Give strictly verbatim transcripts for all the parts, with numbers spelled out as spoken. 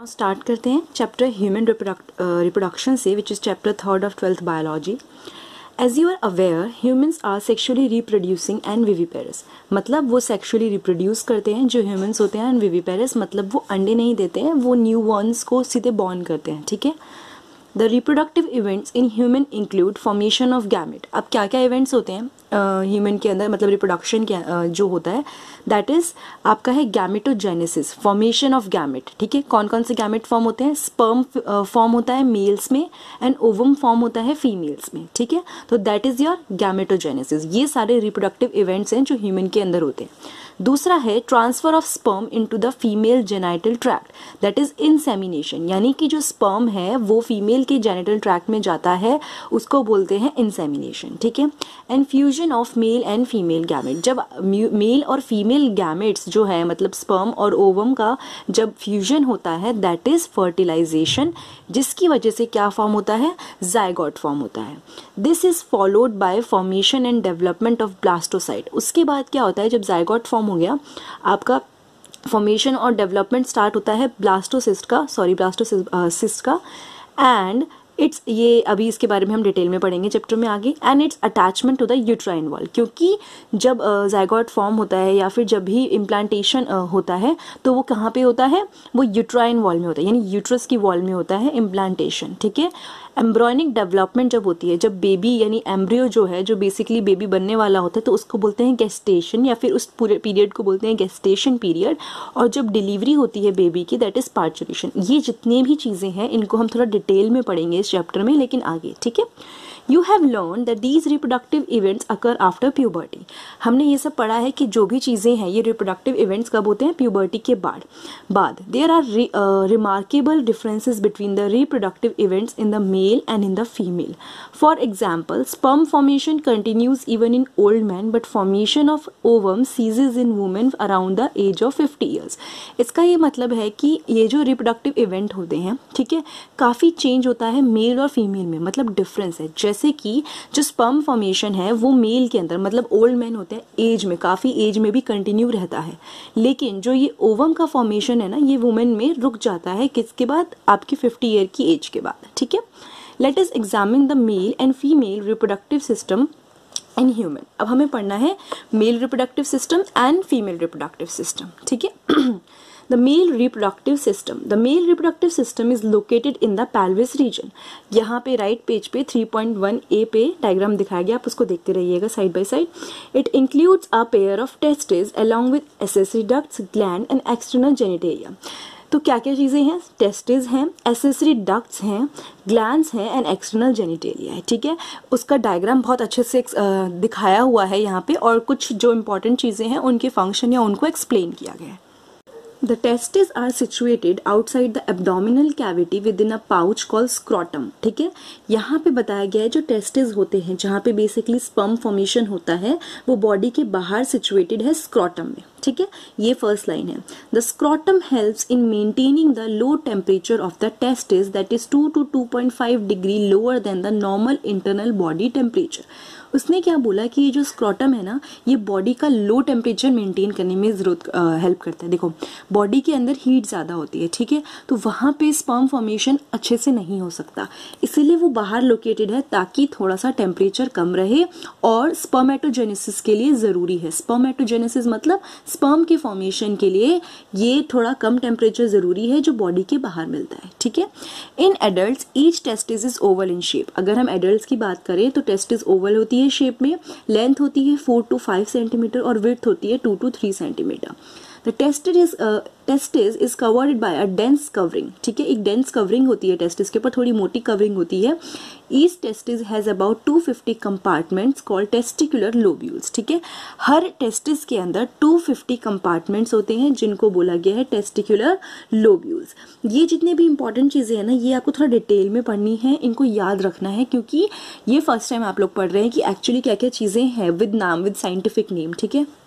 Start करते हैं chapter human reproduction से, which is chapter third of twelfth biology. As you are aware, humans are sexually reproducing and viviparous. मतलब वो sexually reproduce करते हैं जो ह्यूमंस होते हैं, एंड विविपेरस मतलब वो अंडे नहीं देते हैं, वो न्यू बॉर्न्स को सीधे बॉर्न करते हैं। ठीक है। The reproductive events in human include formation of gamete. अब क्या क्या इवेंट्स होते हैं ह्यूमन uh, के अंदर, मतलब रिप्रोडक्शन के uh, जो होता है, दैट इज आपका है गैमेटोजेनेसिस, फॉर्मेशन ऑफ गैमेट। ठीक है। कौन कौन से गैमेट फॉर्म होते हैं? स्पर्म फॉर्म uh, होता है मेल्स में, एंड ओवम फॉर्म होता है फीमेल्स में। ठीक है। तो दैट इज योर गैमेटोजेनेसिस। ये सारे रिप्रोडक्टिव इवेंट्स हैं जो ह्यूमन के अंदर होते हैं। दूसरा है transfer of sperm into the female genital tract, that is insemination. यानी कि जो स्पर्म है वो फीमेल के जेनिटल ट्रैक्ट में जाता है, उसको बोलते हैं इंसेमिनेशन। ठीक है। And fusion of male and female gamete. जब मेल और फीमेल गैमेट्स जो है, मतलब स्पर्म और ओवम का जब फ्यूजन होता है, दैट इज फर्टिलाइजेशन, जिसकी वजह से क्या फॉर्म होता है? जाइगोट फॉर्म होता है। This is followed by formation and development of blastocyte. उसके बाद क्या होता है? जब जाइगोट फॉर्म हो गया, आपका फॉर्मेशन और डेवलपमेंट स्टार्ट होता है ब्लास्टोसिस्ट का, सॉरी ब्लास्टोसिस्ट का, एंड इट्स, ये अभी इसके बारे में हम डिटेल में पढ़ेंगे चैप्टर में आगे। And its attachment to the uterine wall, क्योंकि जब जाइगोट uh, फॉर्म होता है या फिर जब भी इम्प्लांटेशन uh, होता है, तो वो कहाँ पे होता है? वो यूट्राइन वॉल में होता है, यानी यूट्रस की वॉल में होता है इम्प्लांटेशन। ठीक है। एम्ब्रॉयनिक डेवलपमेंट जब होती है, जब बेबी यानी एम्ब्रियो जो है, जो बेसिकली बेबी बनने वाला होता है, तो उसको बोलते हैं गेस्टेशन, या फिर उस पूरे पीरियड को बोलते हैं गेस्टेशन पीरियड। और जब डिलीवरी होती है बेबी की, दैट इज पार्चुरेशन। ये जितनी भी चीज़ें हैं इनको हम थोड़ा डिटेल में पढ़ेंगे इस चैप्टर में, लेकिन आगे। ठीक है। You have learn that these reproductive events occur after puberty. हमने ये सब पढ़ा है कि जो भी चीज़ें हैं ये रिप्रोडक्टिव इवेंट्स कब होते हैं? प्यूबर्टी के बाद बाद there are remarkable differences between the reproductive events in the male and in the female. For example, sperm formation continues even in old man, but formation of ovum ceases in women around the age of fifty years. इसका ये मतलब है कि ये जो reproductive event होते हैं, ठीक है, काफ़ी चेंज होता है मेल और फीमेल में, मतलब डिफरेंस है। जैसे कि जो स्पर्म फॉर्मेशन है वो मेल के अंदर, मतलब ओल्ड मैन होते हैं, एज में, काफ़ी एज में भी कंटिन्यू रहता है, लेकिन जो ये ओवम का फॉर्मेशन है ना, ये वुमेन में रुक जाता है किसके बाद? आपकी फिफ्टी ईयर की एज के बाद। ठीक है। Let us examine the male and female reproductive system in human. अब हमें पढ़ना है male reproductive system and female reproductive system. ठीक है। The male reproductive system. The male reproductive system is located in the pelvis region. यहाँ पे right page पे three point one A पे डायग्राम दिखाया गया, आप उसको देखते रहिएगा side by side. It includes a pair of testes along with accessory ducts, gland and external genitalia. तो क्या क्या चीज़ें हैं? टेस्टिस हैं, एसेसरी डक्ट्स हैं, ग्लैंड्स हैं एंड एक्सटर्नल जेनिटेलिया है। ठीक है। उसका डायग्राम बहुत अच्छे से दिखाया हुआ है यहाँ पे, और कुछ जो इंपॉर्टेंट चीज़ें हैं उनके फंक्शन या उनको एक्सप्लेन किया गया है। The testes are situated outside the abdominal cavity within a pouch called scrotum. ठीक है। यहाँ पे बताया गया है जो टेस्टिस होते हैं, जहाँ पे बेसिकली स्पर्म फॉर्मेशन होता है, वो बॉडी के बाहर सिचुएटेड है स्क्रोटम में। ठीक है। ये फर्स्ट लाइन है। The scrotum helps in maintaining the low temperature of the testis, that is two to two point five degree lower than the normal internal body temperature. उसने क्या बोला कि ये जो स्क्रोटम है ना, ये बॉडी का लो टेम्परेचर मेंटेन करने में जरूरत हेल्प करता है। देखो, बॉडी के अंदर हीट ज़्यादा होती है, ठीक है, तो वहाँ पे स्पर्म फॉर्मेशन अच्छे से नहीं हो सकता, इसीलिए वो बाहर लोकेटेड है, ताकि थोड़ा सा टेम्परेचर कम रहे, और स्पर्मेटोजेनेसिस के लिए ज़रूरी है। स्पर्मेटोजेनेसिस मतलब स्पर्म के फॉर्मेशन के लिए ये थोड़ा कम टेम्परेचर ज़रूरी है, जो बॉडी के बाहर मिलता है। ठीक है। In adult each testis is oval in shape. अगर हम एडल्ट की बात करें तो टेस्टिस ओवल होती है शेप में, लेंथ होती है फोर टू फाइव सेंटीमीटर और विड्थ होती है two to three centimetre. The testis is testis is covered by a dense covering. ठीक है। एक डेंस कवरिंग होती है टेस्टिस के ऊपर, थोड़ी मोटी कवरिंग होती है। Each testis has about two fifty compartments called testicular lobules. ठीक है। हर टेस्टिस के अंदर टू फिफ्टी कंपार्टमेंट्स होते हैं, जिनको बोला गया है टेस्टिकुलर लोब्यूल्स। ये जितने भी इंपॉर्टेंट चीज़ें हैं ना, ये आपको थोड़ा डिटेल में पढ़नी है, इनको याद रखना है, क्योंकि ये फर्स्ट टाइम आप लोग पढ़ रहे हैं कि एक्चुअली क्या क्या चीज़ें हैं, विद नाम, विद साइंटिफिक नेम। ठीक है।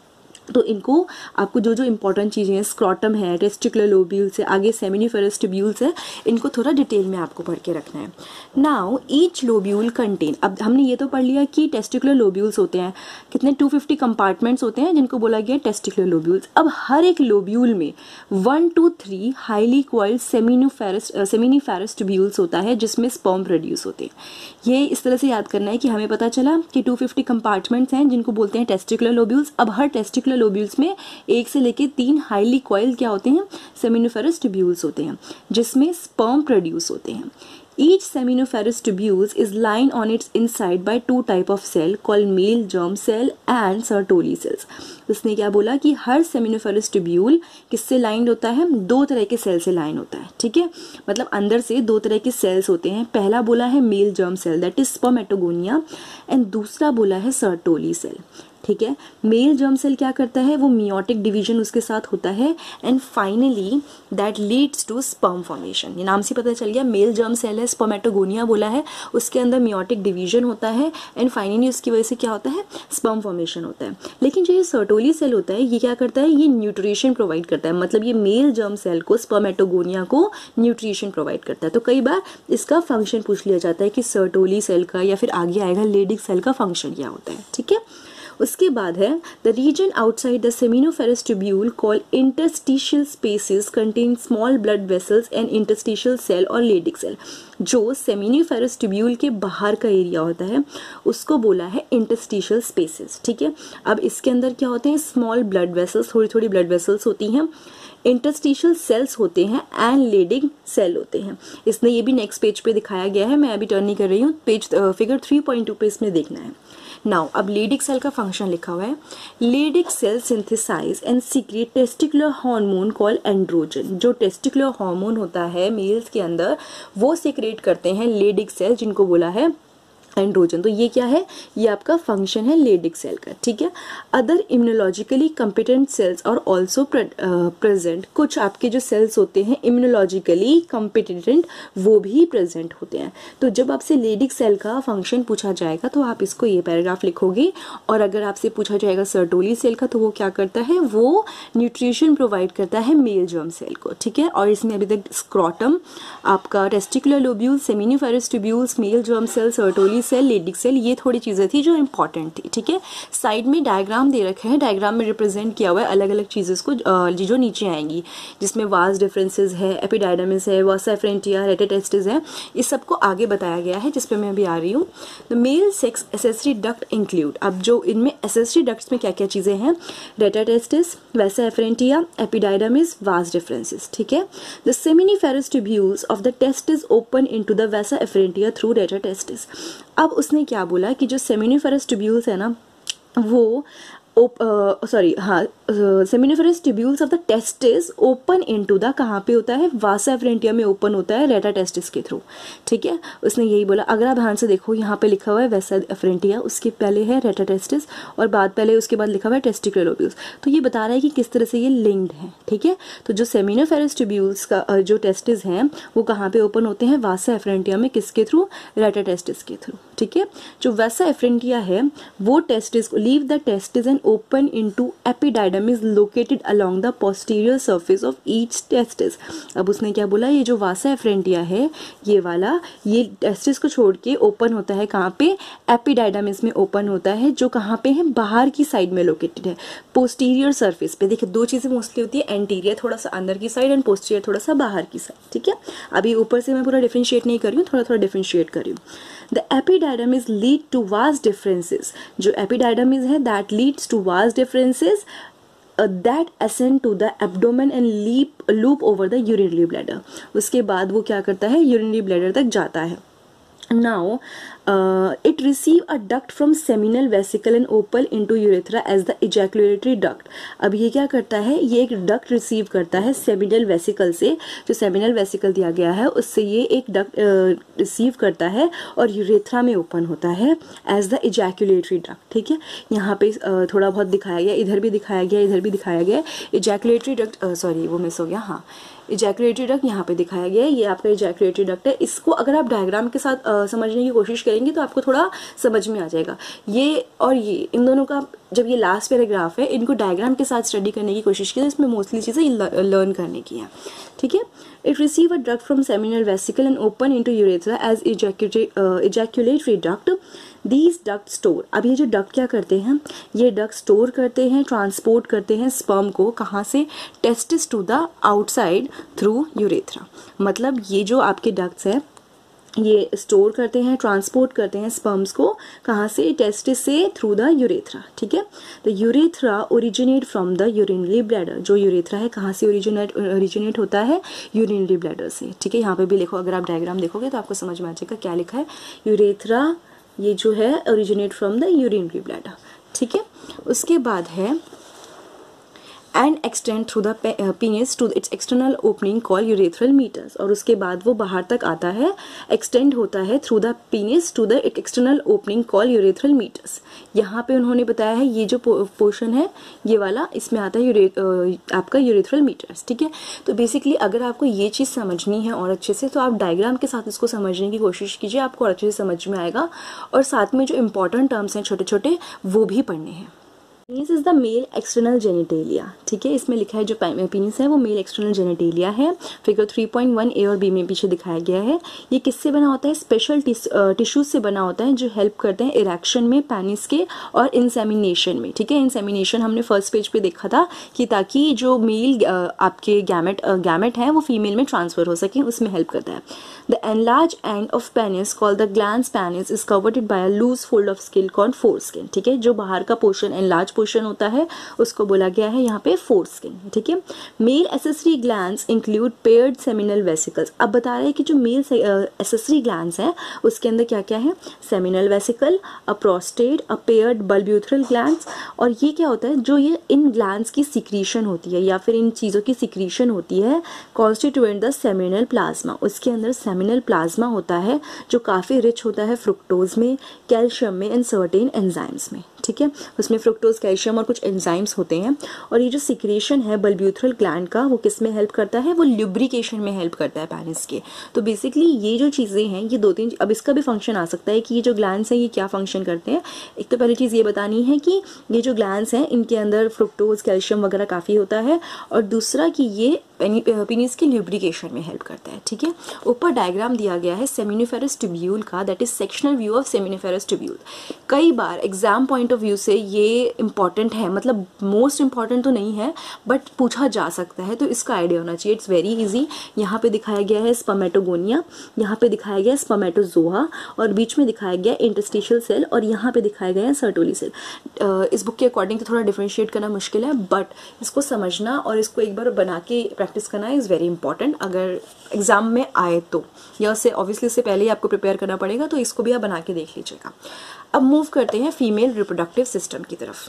तो इनको आपको जो जो इंपॉर्टेंट चीज़ें हैं, स्क्रॉटम है, टेस्टिकुलर लोब्यूल्स है, आगे सेमिनिफेरस ट्यूब्यूल्स है, इनको थोड़ा डिटेल में आपको पढ़ के रखना है। नाउ ईच लोब्यूल कंटेन, अब हमने ये तो पढ़ लिया कि टेस्टिकुलर लोब्यूल्स होते हैं, कितने टू फिफ्टी कंपार्टमेंट्स होते हैं जिनको बोला गया टेस्टिकुलर लोब्यूल्स। अब हर एक लोब्यूल में one to three highly coiled seminiferous seminiferous tubules होता है जिसमें स्पर्म प्रोड्यूस होते हैं। ये इस तरह से याद करना है कि हमें पता चला कि टू फिफ्टी कंपार्टमेंट्स हैं जिनको बोलते हैं टेस्टिकुलर लोब्यूल्स। अब हर टेस्टिकुलर लोब्यूल्स में एक से लेके तीन हाईली कॉइल्ड क्या होते हैं, सेमिनिफेरस ट्यूब्यूल्स होते हैं जिसमें स्पर्म प्रोड्यूस होते हैं। Each seminiferous tubules is lined on its inside by two type of cell called male germ cell and Sertoli cells। उसने क्या बोला कि हर seminiferous tubule किससे लाइंड होता है, दो तरह के सेल से लाइन होता है, ठीक है। मतलब अंदर से दो तरह के सेल्स होते हैं। पहला बोला है male germ cell that is spermatogonia and दूसरा बोला है सर्टोली सेल, ठीक है। मेल जर्म सेल क्या करता है, वो मियोटिक डिवीजन उसके साथ होता है and finally that leads to sperm formation. ये नाम से पता चल गया, मेल जर्म सेल है, स्पर्मेटोगोनिया बोला है, उसके अंदर मियोटिक डिवीजन होता है एंड फाइनली उसकी वजह से क्या होता है, स्पर्म फॉर्मेशन होता है। लेकिन जो ये सर्टोली सेल होता है ये क्या करता है, ये न्यूट्रिशन प्रोवाइड करता है। मतलब ये मेल जर्म सेल को, स्पर्मेटोगोनिया को न्यूट्रिशन प्रोवाइड करता है। तो कई बार इसका फंक्शन पूछ लिया जाता है कि सर्टोली सेल का या फिर आगे आएगा लेडिक सेल का फंक्शन क्या होता है, ठीक है। उसके बाद है the region outside the seminiferous tubule called interstitial spaces contain small blood vessels and interstitial cell और लेडिक सेल। जो सेमिनिफेरस ट्यूब्यूल के बाहर का एरिया होता है उसको बोला है इंटरस्टिशियल स्पेसेस, ठीक है। अब इसके अंदर क्या होते हैं, स्मॉल ब्लड वेसल्स, थोड़ी थोड़ी ब्लड वेसल्स होती हैं, इंटरस्टिशियल सेल्स होते हैं एंड लेडिंग सेल होते हैं। इसने ये भी नेक्स्ट पेज पे दिखाया गया है, मैं अभी टर्न नहीं कर रही हूँ, page figure three point two पे इसमें देखना है। नाउ अब लेडिक सेल का फंक्शन लिखा हुआ है, Leydig cell synthesize and secrete testicular hormone called androgen. जो टेस्टिकुलर हार्मोन होता है मेल्स के अंदर वो सीक्रेट करते हैं लेडिक सेल जिनको बोला है एंड्रोजन। तो ये क्या है, ये आपका फंक्शन है लेडिक सेल का, ठीक है। अदर इम्यूनोलॉजिकली कम्पिटेंट सेल्स और ऑल्सो प्रेजेंट, कुछ आपके जो सेल्स होते हैं इम्यूनोलॉजिकली कम्पिटेंट वो भी प्रेजेंट होते हैं। तो जब आपसे लेडिक सेल का फंक्शन पूछा जाएगा तो आप इसको ये पैराग्राफ लिखोगे, और अगर आपसे पूछा जाएगा सर्टोली सेल का तो वो क्या करता है, वो न्यूट्रिशन प्रोवाइड करता है मेल जर्म सेल को, ठीक है। और इसमें अभी तक स्क्रॉटम, आपका testicular lobule, seminiferous tubules, male germ cell, Sertoli cell, Leydig cell, ये थोड़ी चीजें थी जो इंपॉर्टेंट थी, ठीक है। साइड में डायग्राम दे रखे हैं, डायग्राम में रिप्रेजेंट किया हुआ है अलग अलग चीजें को जो नीचे आएंगी, जिसमें वास डिफरेंसेस है, एपिडाइडमिस है, वासा एफरेंटिया, रेटाटेस्टिस है, इस सबको आगे बताया गया है जिसपे मैं अभी आ रही हूँ। The male sex accessory duct include, अब जो इनमें एसेसरी डक्ट्स में क्या क्या चीजें हैं, रेटाटेस्टिस, वासा एफरेंटिया, एपिडाइडमिस, वास डिफरेंसेस, ठीक है। The seminiferous tubules of the testis open into the vasa efferentia through rete testis. अब उसने क्या बोला कि जो सेमिनिफेरस ट्यूब्यूल्स है ना वो सॉरी हाँ seminiferous tubules of the testis open into the, कहाँ पे होता है, वासा एफरेंटिया में ओपन होता है रेटाटेस्टिस के थ्रू, ठीक है। उसने यही बोला। अगर आप ध्यान से देखो यहाँ पे लिखा हुआ है वासा एफरेंटिया, उसके पहले है रेटाटेस्टिस और बाद पहले उसके बाद लिखा हुआ है टेस्टिकुलर लोब्यूल्स। तो ये बता रहा है कि किस तरह से ये लिंक्ड है, ठीक है। तो जो सेमिनिफेरस ट्यूब्यूल्स का जो टेस्टिस हैं वो कहाँ पे ओपन होते हैं, वासा एफरेंटिया में, किसके थ्रू, रेटाटेस्टिस के थ्रू, ठीक है। जो वासा एफरेंटिया है वो टेस्टिस को leave the testis and open into epididymis located along the posterior surface of each testis. अब उसने क्या बोला, ये जो वासा एफरेंटिया है ये वाला, ये टेस्टिस को छोड़ के ओपन होता है कहाँ पे, एपिडाइडमिस में ओपन होता है, जो कहाँ पे है, बाहर की साइड में लोकेटेड है, पोस्टीरियर सरफेस पे। देखिए दो चीजें मोस्टली होती है, एंटीरियर थोड़ा सा अंदर की साइड एंड पोस्टीरियर थोड़ा सा बाहर की साइड, ठीक है। अभी ऊपर से मैं पूरा डिफरेंशिएट नहीं कर रही हूँ, थोड़ा थोड़ा डिफरेंशिएट कर रही हूँ। The epididymis lead to vas deferens, जो एपिडाइडमिस है that leads to vas deferens that ascend to the abdomen and leap loop over the urinary bladder. उसके बाद वो क्या करता है, यूरिनरी ब्लैडर तक जाता है। Now, uh, it receive a duct from seminal vesicle and opal into urethra as the ejaculatory duct। अब ये क्या करता है, ये एक डक्ट रिसीव करता है सेमिनल वेसिकल से, जो सेमिनल वेसिकल दिया गया है उससे ये एक डक्ट रिसीव uh, करता है और यूरेथ्रा में ओपन होता है एज द ejaculatory duct, ठीक है। यहाँ पे uh, थोड़ा बहुत दिखाया गया, इधर भी दिखाया गया, इधर भी दिखाया गया। ejaculatory duct, सॉरी uh, वो मिस हो गया, हाँ इजैकुलेटरी डक्ट यहाँ पे दिखाया गया है, ये आपका इजैकुलेटरी डक्ट है। इसको अगर आप डायग्राम के साथ आ, समझने की कोशिश करें करेंगे तो आपको थोड़ा समझ में आ जाएगा। ये और ये इन दोनों का जब ये लास्ट पैराग्राफ है, इनको डायग्राम के साथ स्टडी करने की कोशिश की, तो इसमें मोस्टली चीज़ें लर्न करने की हैं, ठीक है। It receive a duct from seminal vesicle and open into urethra as ejaculatory duct. These duct store, अब ये जो डक्ट क्या करते हैं, ये डक्ट स्टोर करते हैं, ट्रांसपोर्ट करते हैं स्पर्म को, कहाँ से, testis to the outside through urethra. मतलब ये जो आपके डक्ट्स हैं ये स्टोर करते हैं, ट्रांसपोर्ट करते हैं स्पर्म्स को, कहाँ से, टेस्टिस से थ्रू द यूरेथ्रा, ठीक है। The urethra originate from the urinary bladder, जो यूरेथ्रा है कहाँ से ओरिजिनेट ओरिजिनेट होता है, यूरिनरी ब्लैडर से, ठीक है। यहाँ पे भी लिखो, अगर आप डायग्राम देखोगे तो आपको समझ में आ जाएगा क्या लिखा है, यूरेथ्रा ये जो है originate from the urinary bladder, ठीक है। उसके बाद है and extend through the penis to its external opening call urethral meatus, और उसके बाद वो बाहर तक आता है, एक्सटेंड होता है through the penis to the external opening call urethral meatus. यहाँ पे उन्होंने बताया है ये जो पोर्शन है ये वाला, इसमें आता है यूरे आपका यूरेथ्रल मीटर्स, ठीक है। तो बेसिकली अगर आपको ये चीज़ समझनी है और अच्छे से, तो आप डायग्राम के साथ इसको समझने की कोशिश कीजिए, आपको अच्छे से समझ में आएगा। और साथ में जो इंपॉर्टेंट टर्म्स हैं छोटे छोटे वो भी पढ़ने हैं। Penis is the male external genitalia, ठीक है। इसमें लिखा है जो पीनिस है वो मेल एक्सटर्नल जेनिटेलिया है। Figure three point one A और बी में पीछे दिखाया गया है। ये किससे बना होता है, स्पेशल टिश्यूज से बना होता है जो हेल्प करते हैं इरेक्शन में पेनिस के और इंसेमिनेशन में, ठीक है। इंसेमिनेशन हमने फर्स्ट पेज पे देखा था कि ताकि जो मेल आपके गैमेट गैमेट हैं वो फीमेल में ट्रांसफर हो सके, उसमें हेल्प करता है। The enlarge end of penis called the glans penis is covered by a loose fold of skin called foreskin, ठीक है। जो बाहर का पोर्शन एनलार्ज पोर्शन होता है उसको बोला गया है यहाँ पे फोरस्किन, ठीक है। Male accessory glands include paired seminal vesicles. अब बता रहे हैं कि जो मेल एसेसरी ग्लैंड्स हैं उसके अंदर क्या क्या है, seminal vesicle, a prostate, a paired bulbourethral glands. और ये क्या होता है, जो ये इन ग्लैंड्स की सिक्रीशन होती है या फिर इन चीज़ों की सिक्रीशन होती है कॉन्स्टिट्यूएंट द सेमिनल प्लाज्मा। उसके अंदर सेमिनल प्लाज्मा होता है जो काफ़ी रिच होता है फ्रुक्टोज में, कैल्शियम में एंड सर्टेन एंजाइम्स में, ठीक है। उसमें फ्रुक्टोज, कैल्शियम और कुछ एंजाइम्स होते हैं। और ये जो सिक्रेशन है बल्ब्यूथरल ग्लैंड का वो किस में हेल्प करता है, वो ल्यूब्रिकेशन में हेल्प करता है पेनिस के। तो बेसिकली ये जो चीज़ें हैं ये दो तीन, अब इसका भी फंक्शन आ सकता है कि ये जो ग्लैंड्स हैं ये क्या फंक्शन करते हैं। एक तो पहली चीज़ ये बतानी है कि ये जो ग्लैंड्स हैं इनके अंदर फ्रुक्टोज, कैल्शियम वगैरह काफ़ी होता है, और दूसरा कि ये पेनिस के ल्यूब्रिकेशन में हेल्प करता है, ठीक है। ऊपर डायग्राम दिया गया है सेमिनिफेरस ट्यूब्यूल का, that is sectional view of seminiferous tubule. कई बार एग्जाम पॉइंट ऑफ व्यू से ये इंपॉर्टेंट है, मतलब मोस्ट इंपॉर्टेंट तो नहीं है बट पूछा जा सकता है, तो इसका आइडिया होना चाहिए। It's very easy. यहाँ पे दिखाया गया है स्पर्मेटोगोनिया, यहाँ पे दिखाया गया स्पर्मेटोजोआ, और बीच में दिखाया गया इंटरस्टिशियल सेल, और यहाँ पे दिखाया गया है सर्टोली सेल। इस बुक के अकॉर्डिंग तो थोड़ा डिफ्रेंशिएट करना मुश्किल है, बट इसको समझना और इसको एक बार बना के प्रैक्टिस करना इज़ वेरी इंपॉर्टेंट अगर एग्जाम में आए तो, या उससे ऑब्वियसली इससे पहले ही आपको प्रिपेयर करना पड़ेगा, तो इसको भी आप बना के देख लीजिएगा। अब मूव करते हैं फीमेल रिप्रोडक्टिव सिस्टम की तरफ।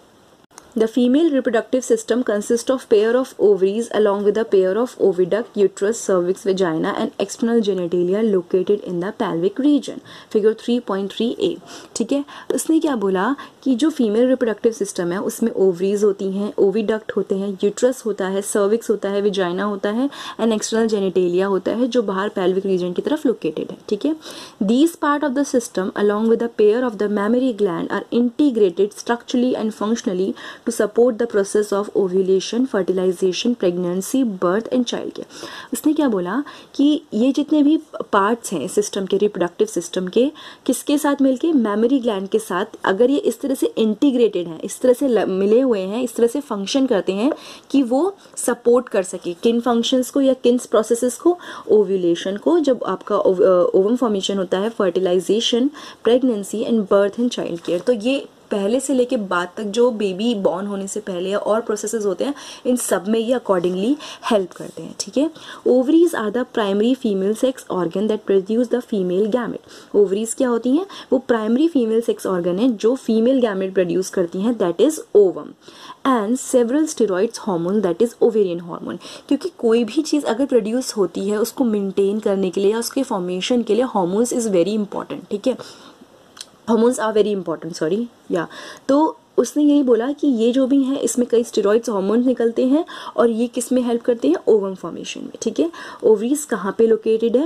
The female reproductive system consists of pair of ovaries along with a pair of oviduct, uterus, cervix, vagina and external genitalia located in the pelvic region. Figure three point three A, ठीक है। उसने क्या बोला कि जो female reproductive system है उसमें ovaries होती हैं, ओविडक्ट होते हैं, यूट्रस होता है, सर्विक्स होता है, विजाइना होता है एंड एक्सटर्नल जेनिटेलिया होता है जो बाहर पेल्विक रीजन की तरफ लोकेटेड है, ठीक है। These part of the system along with a pair of the mammary gland are integrated structurally and functionally to support the process of ovulation, fertilization, pregnancy, birth and child care. उसने क्या बोला कि ये जितने भी पार्ट्स हैं system के, reproductive system के, किसके साथ मिलके, मैमरी ग्लैंड के साथ, अगर ये इस तरह से इंटीग्रेटेड हैं, इस तरह से मिले हुए हैं, इस तरह से फंक्शन करते हैं कि वो सपोर्ट कर सके किन फंक्शंस को या किन प्रोसेसेस को, ओव्यूलेशन को, जब आपका ओवम फॉर्मेशन होता है, fertilization, pregnancy and birth and child care. तो ये पहले से लेके बाद तक जो बेबी बॉर्न होने से पहले और प्रोसेसेस होते हैं, इन सब में ये अकॉर्डिंगली हेल्प करते हैं, ठीक है। Ovaries are the primary female sex organ that produce the female gamete. Ovaries क्या होती हैं, वो प्राइमरी फीमेल सेक्स ऑर्गन है जो फीमेल गैमेट प्रोड्यूस करती हैं, that is ovum and several steroids hormone that is ovarian hormone. क्योंकि कोई भी चीज़ अगर प्रोड्यूस होती है उसको मेंटेन करने के लिए या उसके फॉर्मेशन के लिए हार्मोन्स इज़ वेरी इंपॉर्टेंट, ठीक है। Hormones are very important, sorry या तो उसने यही बोला कि ये जो भी है इसमें कई स्टेरॉइड्स हार्मोन्स निकलते हैं और ये किस में हेल्प करते हैं, ओवम फॉर्मेशन में, ठीक है। ओवरीज कहाँ पे लोकेटेड है,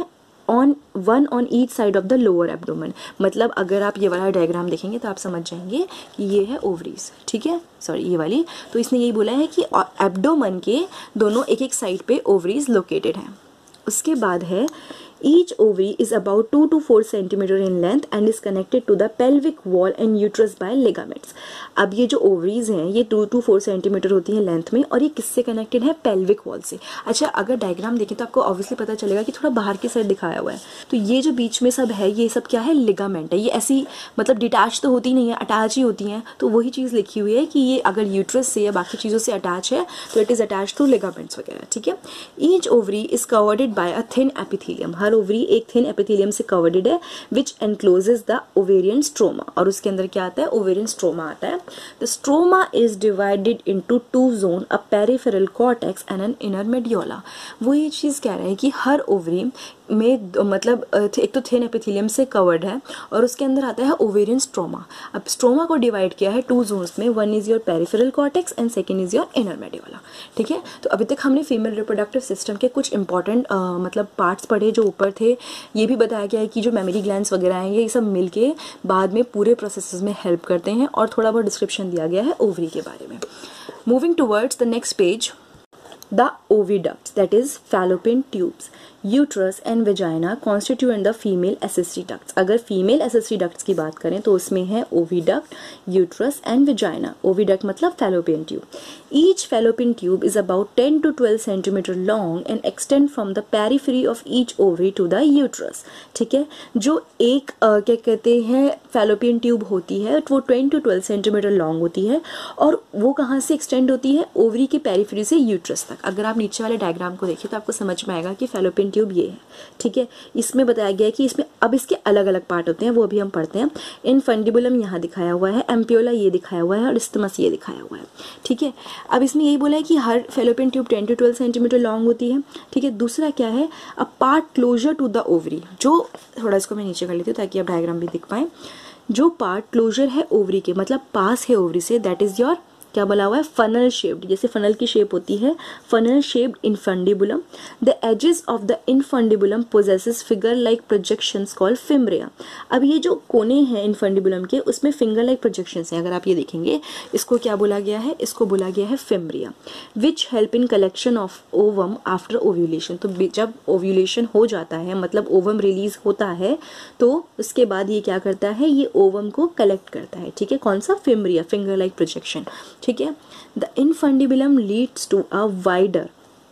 on one on each side of the lower abdomen. मतलब अगर आप ये वाला डायग्राम देखेंगे तो आप समझ जाएंगे कि ये है ओवरीज, ठीक है, सॉरी ये वाली। तो इसने यही बोला है कि एब्डोमेन के दोनों एक एक साइड पे ओवरीज लोकेटेड हैं। उसके बाद है each ovary is about two to four centimeter in length and is connected to the pelvic wall and uterus by ligaments। अब ये जो ओवरीज हैं ये टू टू फोर सेंटीमीटर होती हैं लेंथ में, और ये किससे कनेक्टेड है? पेल्विक वॉल से। अच्छा, अगर डायग्राम देखें तो आपको ऑब्वियसली पता चलेगा कि थोड़ा बाहर की साइड दिखाया हुआ है, तो ये जो बीच में सब है ये सब क्या है? लिगामेंट है। ये ऐसी मतलब डिटैच तो होती नहीं है, अटैच ही होती हैं। तो वही चीज़ लिखी हुई है कि ये अगर यूट्रस से या बाकी चीज़ों से अटैच है तो it is attach through ligaments वगैरह, ठीक है। Each ovary is covered by a thin epithelium. हर ओवरी एक थिन एपिथेलियम से कवर्डेड है which encloses the ovarian stroma. और उसके अंदर क्या आता है? ओवेरियन स्ट्रोमा आता है। The stroma is divided into two zone, a peripheral cortex and an inner medulla. वो ये चीज़ कह रहे हैं कि हर ओवरी में मतलब एक तो थिन एपिथेलियम से कवर्ड है और उसके अंदर आता है ओवेरियन स्ट्रोमा। अब स्ट्रोमा को डिवाइड किया है टू जोन्स में, one is your peripheral cortex and second is your inner medulla, ठीक है। तो अभी तक हमने फीमेल रिप्रोडक्टिव सिस्टम के कुछ इंपॉर्टेंट मतलब पार्ट्स पढ़े जो ऊपर थे। ये भी बताया गया है कि जो मेमोरी ग्लैंड्स वगैरह हैं ये सब मिलके बाद में पूरे प्रोसेसेस में हेल्प करते हैं, और थोड़ा बहुत डिस्क्रिप्शन दिया गया है ओवरी के बारे में। Moving towards the next page, the oviducts, that is fallopian tubes, uterus and vagina constituent the female accessory ducts। अगर female accessory ducts की बात करें तो उसमें है oviduct, uterus and vagina। oviduct मतलब fallopian tube। Each fallopian tube is about ten to twelve centimeter long and extend from the periphery of each ovary to the uterus, ठीक है। जो एक uh, क्या कहते हैं fallopian tube होती है वो ten to twelve centimeter long होती है, और वो कहाँ से extend होती है? ओवरी के पेरिफेरी से यूट्रस तक। अगर आप नीचे वाले डायग्राम को देखिए तो आपको समझ में आएगा कि फैलोपियन ट्यूब ये है, ठीक है। इसमें बताया गया है कि इसमें अब इसके अलग अलग पार्ट होते हैं, वो अभी हम पढ़ते हैं। इनफंडिबुलम यहाँ दिखाया हुआ है, एम्पियोला ये दिखाया हुआ है, और इस्थमस ये दिखाया हुआ है, ठीक है। अब इसमें यही बोला है कि हर fallopian tube ten to twelve centimetre long होती है, ठीक है। दूसरा क्या है? A part closer to the ovary. जो थोड़ा इसको मैं नीचे कर लेती हूँ ताकि आप डायग्राम भी दिख पाए। जो पार्ट क्लोजर है ओवरी के, मतलब पास है ओवरी से, दैट इज योर क्या बोला हुआ है? Funnel shaped. जैसे फनल की शेप होती है, funnel shaped infundibulum. The edges of the infundibulum possesses finger like projections called fimbriae. अब ये जो कोने हैं इनफंडिबुलम के उसमें फिंगर लाइक प्रोजेक्शंस हैं। अगर आप ये देखेंगे इसको क्या बोला गया है? इसको बोला गया है fimbriae, which help in collection of ovum after ovulation. तो जब ओव्यूलेशन हो जाता है मतलब ओवम रिलीज होता है तो उसके बाद ये क्या करता है? ये ओवम को कलेक्ट करता है, ठीक है। कौन सा? फिम्ब्रिया, फिंगर लाइक प्रोजेक्शन, ठीक है। The infundibulum leads to a wider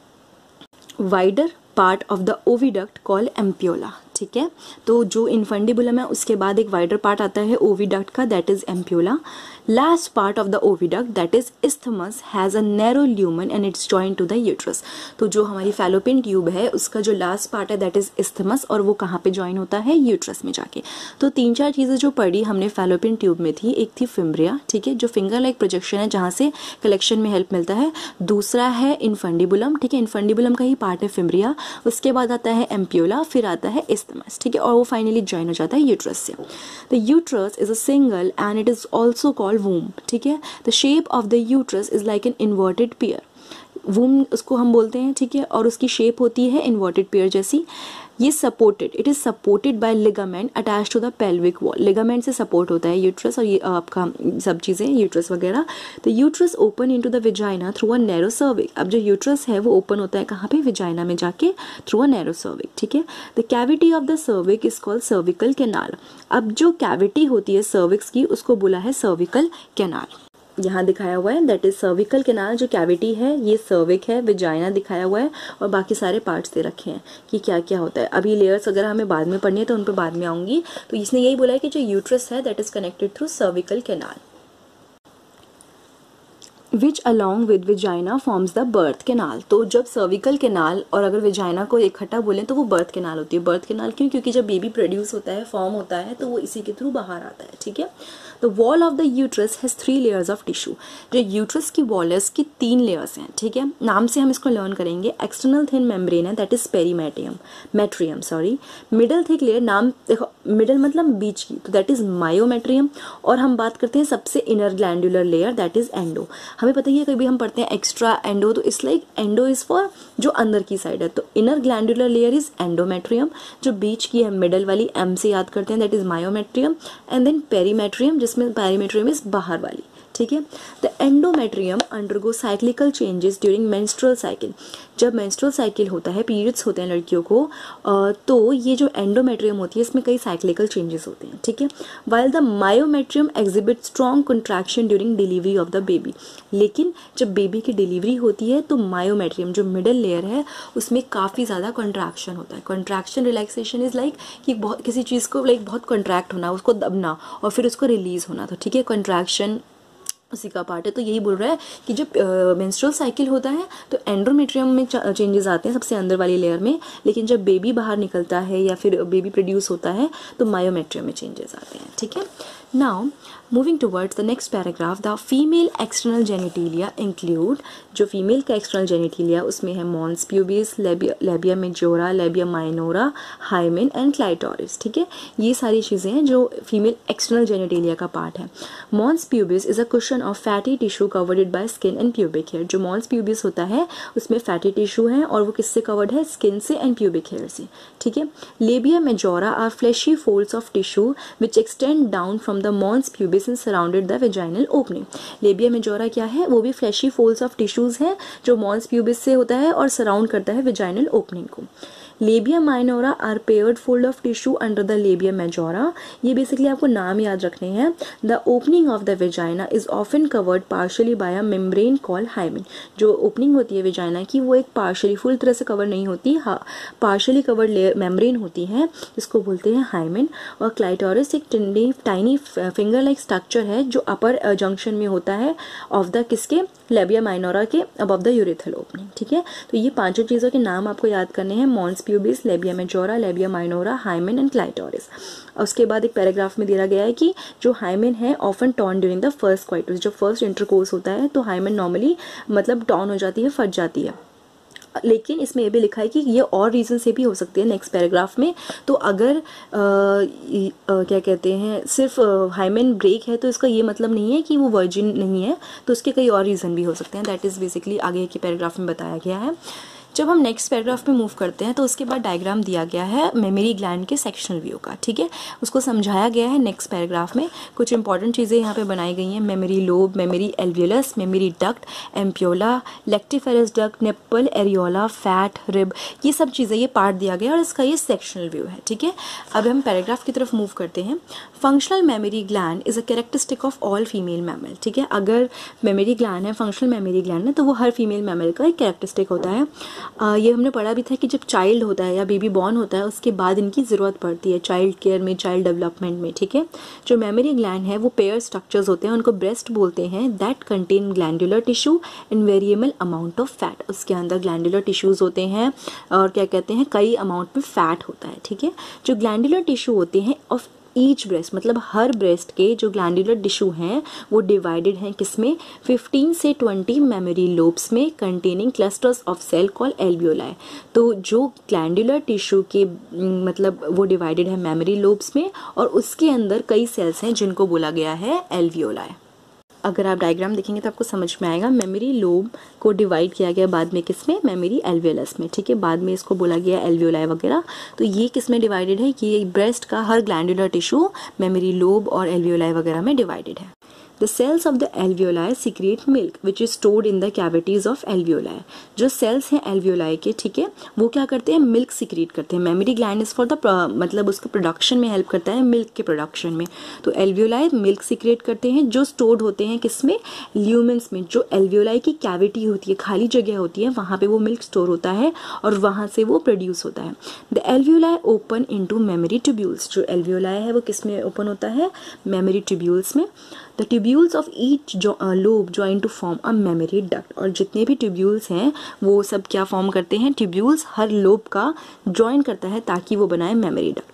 wider part of the oviduct called ampulla, ठीक है। तो जो इनफंडिबुलम है उसके बाद एक वाइडर पार्ट आता है ओविडक्ट का, that is ampulla. Last part of the oviduct that is isthmus has a narrow lumen and it's joint to the uterus. तो जो हमारी फैलोपियन ट्यूब है उसका जो लास्ट पार्ट है दैट इज इस्थमस, और वो कहाँ पे ज्वाइन होता है? यूट्रस में जाके। तो तीन चार चीज़ें जो पढ़ी हमने फैलोपियन ट्यूब में थी, एक थी फिम्ब्रिया, ठीक है, जो फिंगर लाइक प्रोजेक्शन है जहाँ से कलेक्शन में हेल्प मिलता है। दूसरा है इनफंडिबुलम, ठीक है, इनफंडिबुलम का ही पार्ट है फिम्ब्रिया। उसके बाद आता है एम्पियोला, फिर आता है इस्थमस, ठीक है, और वो फाइनली ज्वाइन हो जाता है यूट्रस से। The uterus is a single and it is also called womb, ठीक है। The shape of the uterus is like an inverted pear. Womb उसको हम बोलते हैं, ठीक है, और उसकी शेप होती है इन्वर्टेड पेयर जैसी। ये supported, it is supported by ligament attach to the pelvic wall. Ligament से सपोर्ट होता है यूट्रस और ये आपका सब चीज़ें यूट्रस वगैरह। तो uterus open into the vagina through a narrow cervix. अब जो यूट्रस है वो ओपन होता है कहाँ पे? विजाइना में जाके, थ्रू अ नैरो सर्विक, ठीक है। The cavity of the cervix is called cervical canal. अब जो कैविटी होती है सर्विक्स की उसको बोला है सर्विकल कैनाल। यहाँ दिखाया हुआ है दैट इज सर्विकल कैनाल। जो कैविटी है ये सर्विक है, विजाइना दिखाया हुआ है, और बाकी सारे पार्ट्स दे रखे हैं कि क्या क्या होता है। अभी लेयर्स अगर हमें बाद में पढ़नी है तो उन पर बाद में आऊंगी। तो इसने यही बोला है कि जो यूट्रस है that is connected through cervical canal, which along with vagina forms the birth canal. तो जब सर्विकल कैनाल और अगर विजाइना को इकट्ठा बोलें तो वो बर्थ कैनाल होती है। बर्थ कैनाल क्यों? क्योंकि जब बेबी प्रोड्यूस होता है, फॉर्म होता है, तो वो इसी के थ्रू बाहर आता है, ठीक है। The wall of the uterus has three layers of tissue. जो यूट्रस की वॉल है उसकी तीन लेयर्स हैं, ठीक है, नाम से हम इसको लर्न करेंगे। एक्सटर्नल थिन मेम्ब्रेन है, that is perimetrium metrium sorry. Middle thick layer, नाम देखो मिडल मतलब बीच की, तो दैट इज मायोमेट्रियम। और हम बात करते हैं सबसे inner glandular layer, that is endo. हमें पता ही है कभी हम पढ़ते हैं एक्स्ट्रा एंडो, तो इस लाइक एंडो इज फॉर जो अंदर की साइड है, तो inner glandular layer is endometrium. जो बीच की है मिडल वाली, एम से याद करते हैं, that is myometrium. And then perimetrium, जिसमें पेरीमेट्रियम इज बाहर वाली, ठीक है। The endometrium undergo cyclical changes during menstrual cycle. जब मेंस्ट्रुअल साइकिल होता है, पीरियड्स होते हैं लड़कियों को, तो ये जो एंडोमेट्रियम होती है इसमें कई साइक्लिकल चेंजेस होते हैं, ठीक है। While the myometrium exhibit strong contraction during delivery of the baby. लेकिन जब बेबी की डिलीवरी होती है तो मायोमेट्रियम जो मिडल लेयर है उसमें काफ़ी ज़्यादा कंट्रैक्शन होता है। कंट्रैक्शन रिलैक्सेशन इज लाइक कि बहुत किसी चीज़ को लाइक बहुत कंट्रैक्ट होना, उसको दबना और फिर उसको रिलीज होना, तो ठीक है, कंट्रैक्शन उसी का पार्ट है। तो यही बोल रहा है कि जब मेंस्ट्रुअल साइकिल होता है तो एंडोमेट्रियम में चेंजेस आते हैं सबसे अंदर वाली लेयर में, लेकिन जब बेबी बाहर निकलता है या फिर बेबी प्रोड्यूस होता है तो मायोमेट्रियम में चेंजेस आते हैं, ठीक है। Now moving towards the next paragraph, the female external genitalia include. जो फीमेल का एक्सटर्नल जेनिटेलिया उसमें है mons pubis, labia labia majora, labia minora, hymen and clitoris, ठीक है। ये सारी चीज़ें हैं जो फीमेल एक्सटर्नल जेनिटेलिया का पार्ट है। Mons pubis is a cushion of fatty tissue covered by skin and pubic hair. जो मॉन्स प्यूबिस होता है उसमें फैटी टिश्यू है और वो किससे कवर्ड है, स्किन से एंड प्यूबिक हेयर से, ठीक है। Labia majora are fleshy folds of tissue which extend down from the mons pubis and surrounded the vaginal opening. Labia majora क्या है, वो भी फ्लैशी फोल्ड्स ऑफ टिश्यूज है जो मॉन्स प्यूबिस से होता है और सराउंड करता है वेजाइनल ओपनिंग को। Labia minora are paired fold of tissue under the labia majora. ये बेसिकली आपको नाम याद रखने हैं। The opening of the vagina is often covered partially by a membrane called hymen. जो ओपनिंग होती है वेजाइना की वो एक पार्शियली, फुल तरह से कवर नहीं होती, हाँ पार्शियली कवर्ड लेयर मेम्ब्रेन होती है जिसको बोलते हैं हाइमेन। और क्लाइटोरिस एक टिंडी टाइनी फिंगर लाइक स्ट्रक्चर है जो अपर जंक्शन में होता है ऑफ द किसके, लेबिया माइनोरा के अबव द यूरेथ्रल ओपनिंग, ठीक है। तो ये पांचों चीज़ों के नाम आपको याद करने हैं, mons pubis, labia majora, labia minora, hymen and clitoris. उसके बाद एक पैराग्राफ में दिया गया है कि जो हाइमेन है often torn during the first coitus. जो फर्स्ट इंटरकोर्स होता है तो हाइमेन नॉर्मली मतलब टॉर्न हो जाती है, फट जाती है। लेकिन इसमें ये भी लिखा है कि ये और रीज़न से भी हो सकती है नेक्स्ट पैराग्राफ में। तो अगर आ, आ, क्या कहते हैं सिर्फ हाइमेन ब्रेक है तो इसका ये मतलब नहीं है कि वो वर्जिन नहीं है, तो उसके कई और रीज़न भी हो सकते हैं। दैट इज़ बेसिकली आगे के पैराग्राफ में बताया गया है। जब हम नेक्स्ट पैराग्राफ में मूव करते हैं तो उसके बाद डायग्राम दिया गया है मेमोरी ग्लैंड के सेक्शनल व्यू का, ठीक है। उसको समझाया गया है नेक्स्ट पैराग्राफ में। कुछ इंपॉर्टेंट चीज़ें यहाँ पे बनाई गई हैं, mammary lobe, mammary alveolus, mammary duct, ampulla, lactiferous duct, nipple, areola, fat, rib, ये सब चीज़ें ये पार्ट दिया गया और इसका ये सेक्शनल व्यू है, ठीक है। अब हम पैराग्राफ की तरफ मूव करते हैं। Functional mammary gland is a characteristic of all female mammal, ठीक है। अगर मेमोरी ग्लैंड है, फंक्शनल मेमोरी ग्लैंड है, तो वो हर फीमेल मैमल का एक कैरेक्टरिस्टिक होता है। आ, ये हमने पढ़ा भी था कि जब चाइल्ड होता है या बेबी बॉर्न होता है उसके बाद इनकी ज़रूरत पड़ती है चाइल्ड केयर में, चाइल्ड डेवलपमेंट में, ठीक है। जो मेमोरी ग्लैंड है वो पेयर स्ट्रक्चर्स होते हैं, उनको ब्रेस्ट बोलते हैं, that contain glandular tissue in variable amount of fat. उसके अंदर ग्लैंडुलर टिश्यूज़ होते हैं और क्या कहते हैं कई अमाउंट में फैट होता है, ठीक है। जो ग्लैंडुलर टिश्यू होते हैं ऑफ ईच ब्रेस्ट, मतलब हर ब्रेस्ट के जो ग्लैंडुलर टिश्यू हैं वो डिवाइडेड हैं किसमें, फिफ्टीन से ट्वेंटी मेमोरी लोब्स में containing clusters of cell call alveoli. तो जो ग्लैंडुलर टिश्यू के मतलब वो डिवाइडेड है मेमोरी लोब्स में और उसके अंदर कई सेल्स हैं जिनको बोला गया है एल्वियोलाई। अगर आप डायग्राम देखेंगे तो आपको समझ में आएगा। मेमोरी लोब को डिवाइड किया गया बाद में किसमें, मेमोरी एल्वियोलस में, ठीक है। बाद में इसको बोला गया एल्वियोलाई वगैरह। तो ये किसमें डिवाइडेड है कि ये ब्रेस्ट का हर ग्लैंडुलर टिश्यू मेमोरी लोब और एल्वियोलाई वगैरह में डिवाइडेड है। The cells of the alveoli secrete milk which is stored in the cavities of alveoli. जो cells हैं alveoli के, ठीक है, वो क्या करते हैं, मिल्क सिक्रीट करते हैं। Mammary gland is for the मतलब उसके प्रोडक्शन में हेल्प करता है, मिल्क के प्रोडक्शन में। तो एल्वियोलाई मिल्क सिक्रेट करते हैं जो स्टोर्ड होते हैं किसमें, ल्यूमेंस में। जो एल्वियोलाई की कैविटी होती है, खाली जगह होती है, वहाँ पे वो मिल्क स्टोर होता है और वहाँ से वो प्रोड्यूस होता है। The alveoli open into mammary tubules. जो एल्वियोलाई है वो किसमें ओपन होता है, मेमोरी ट्यूब्यूल्स में। The tubules of each lobe join to form a mammary duct. और जितने भी ट्यूब्यूल्स हैं वो सब क्या फॉर्म करते हैं, ट्यूब्यूल्स हर लोब का ज्वाइन करता है ताकि वो बनाए mammary duct.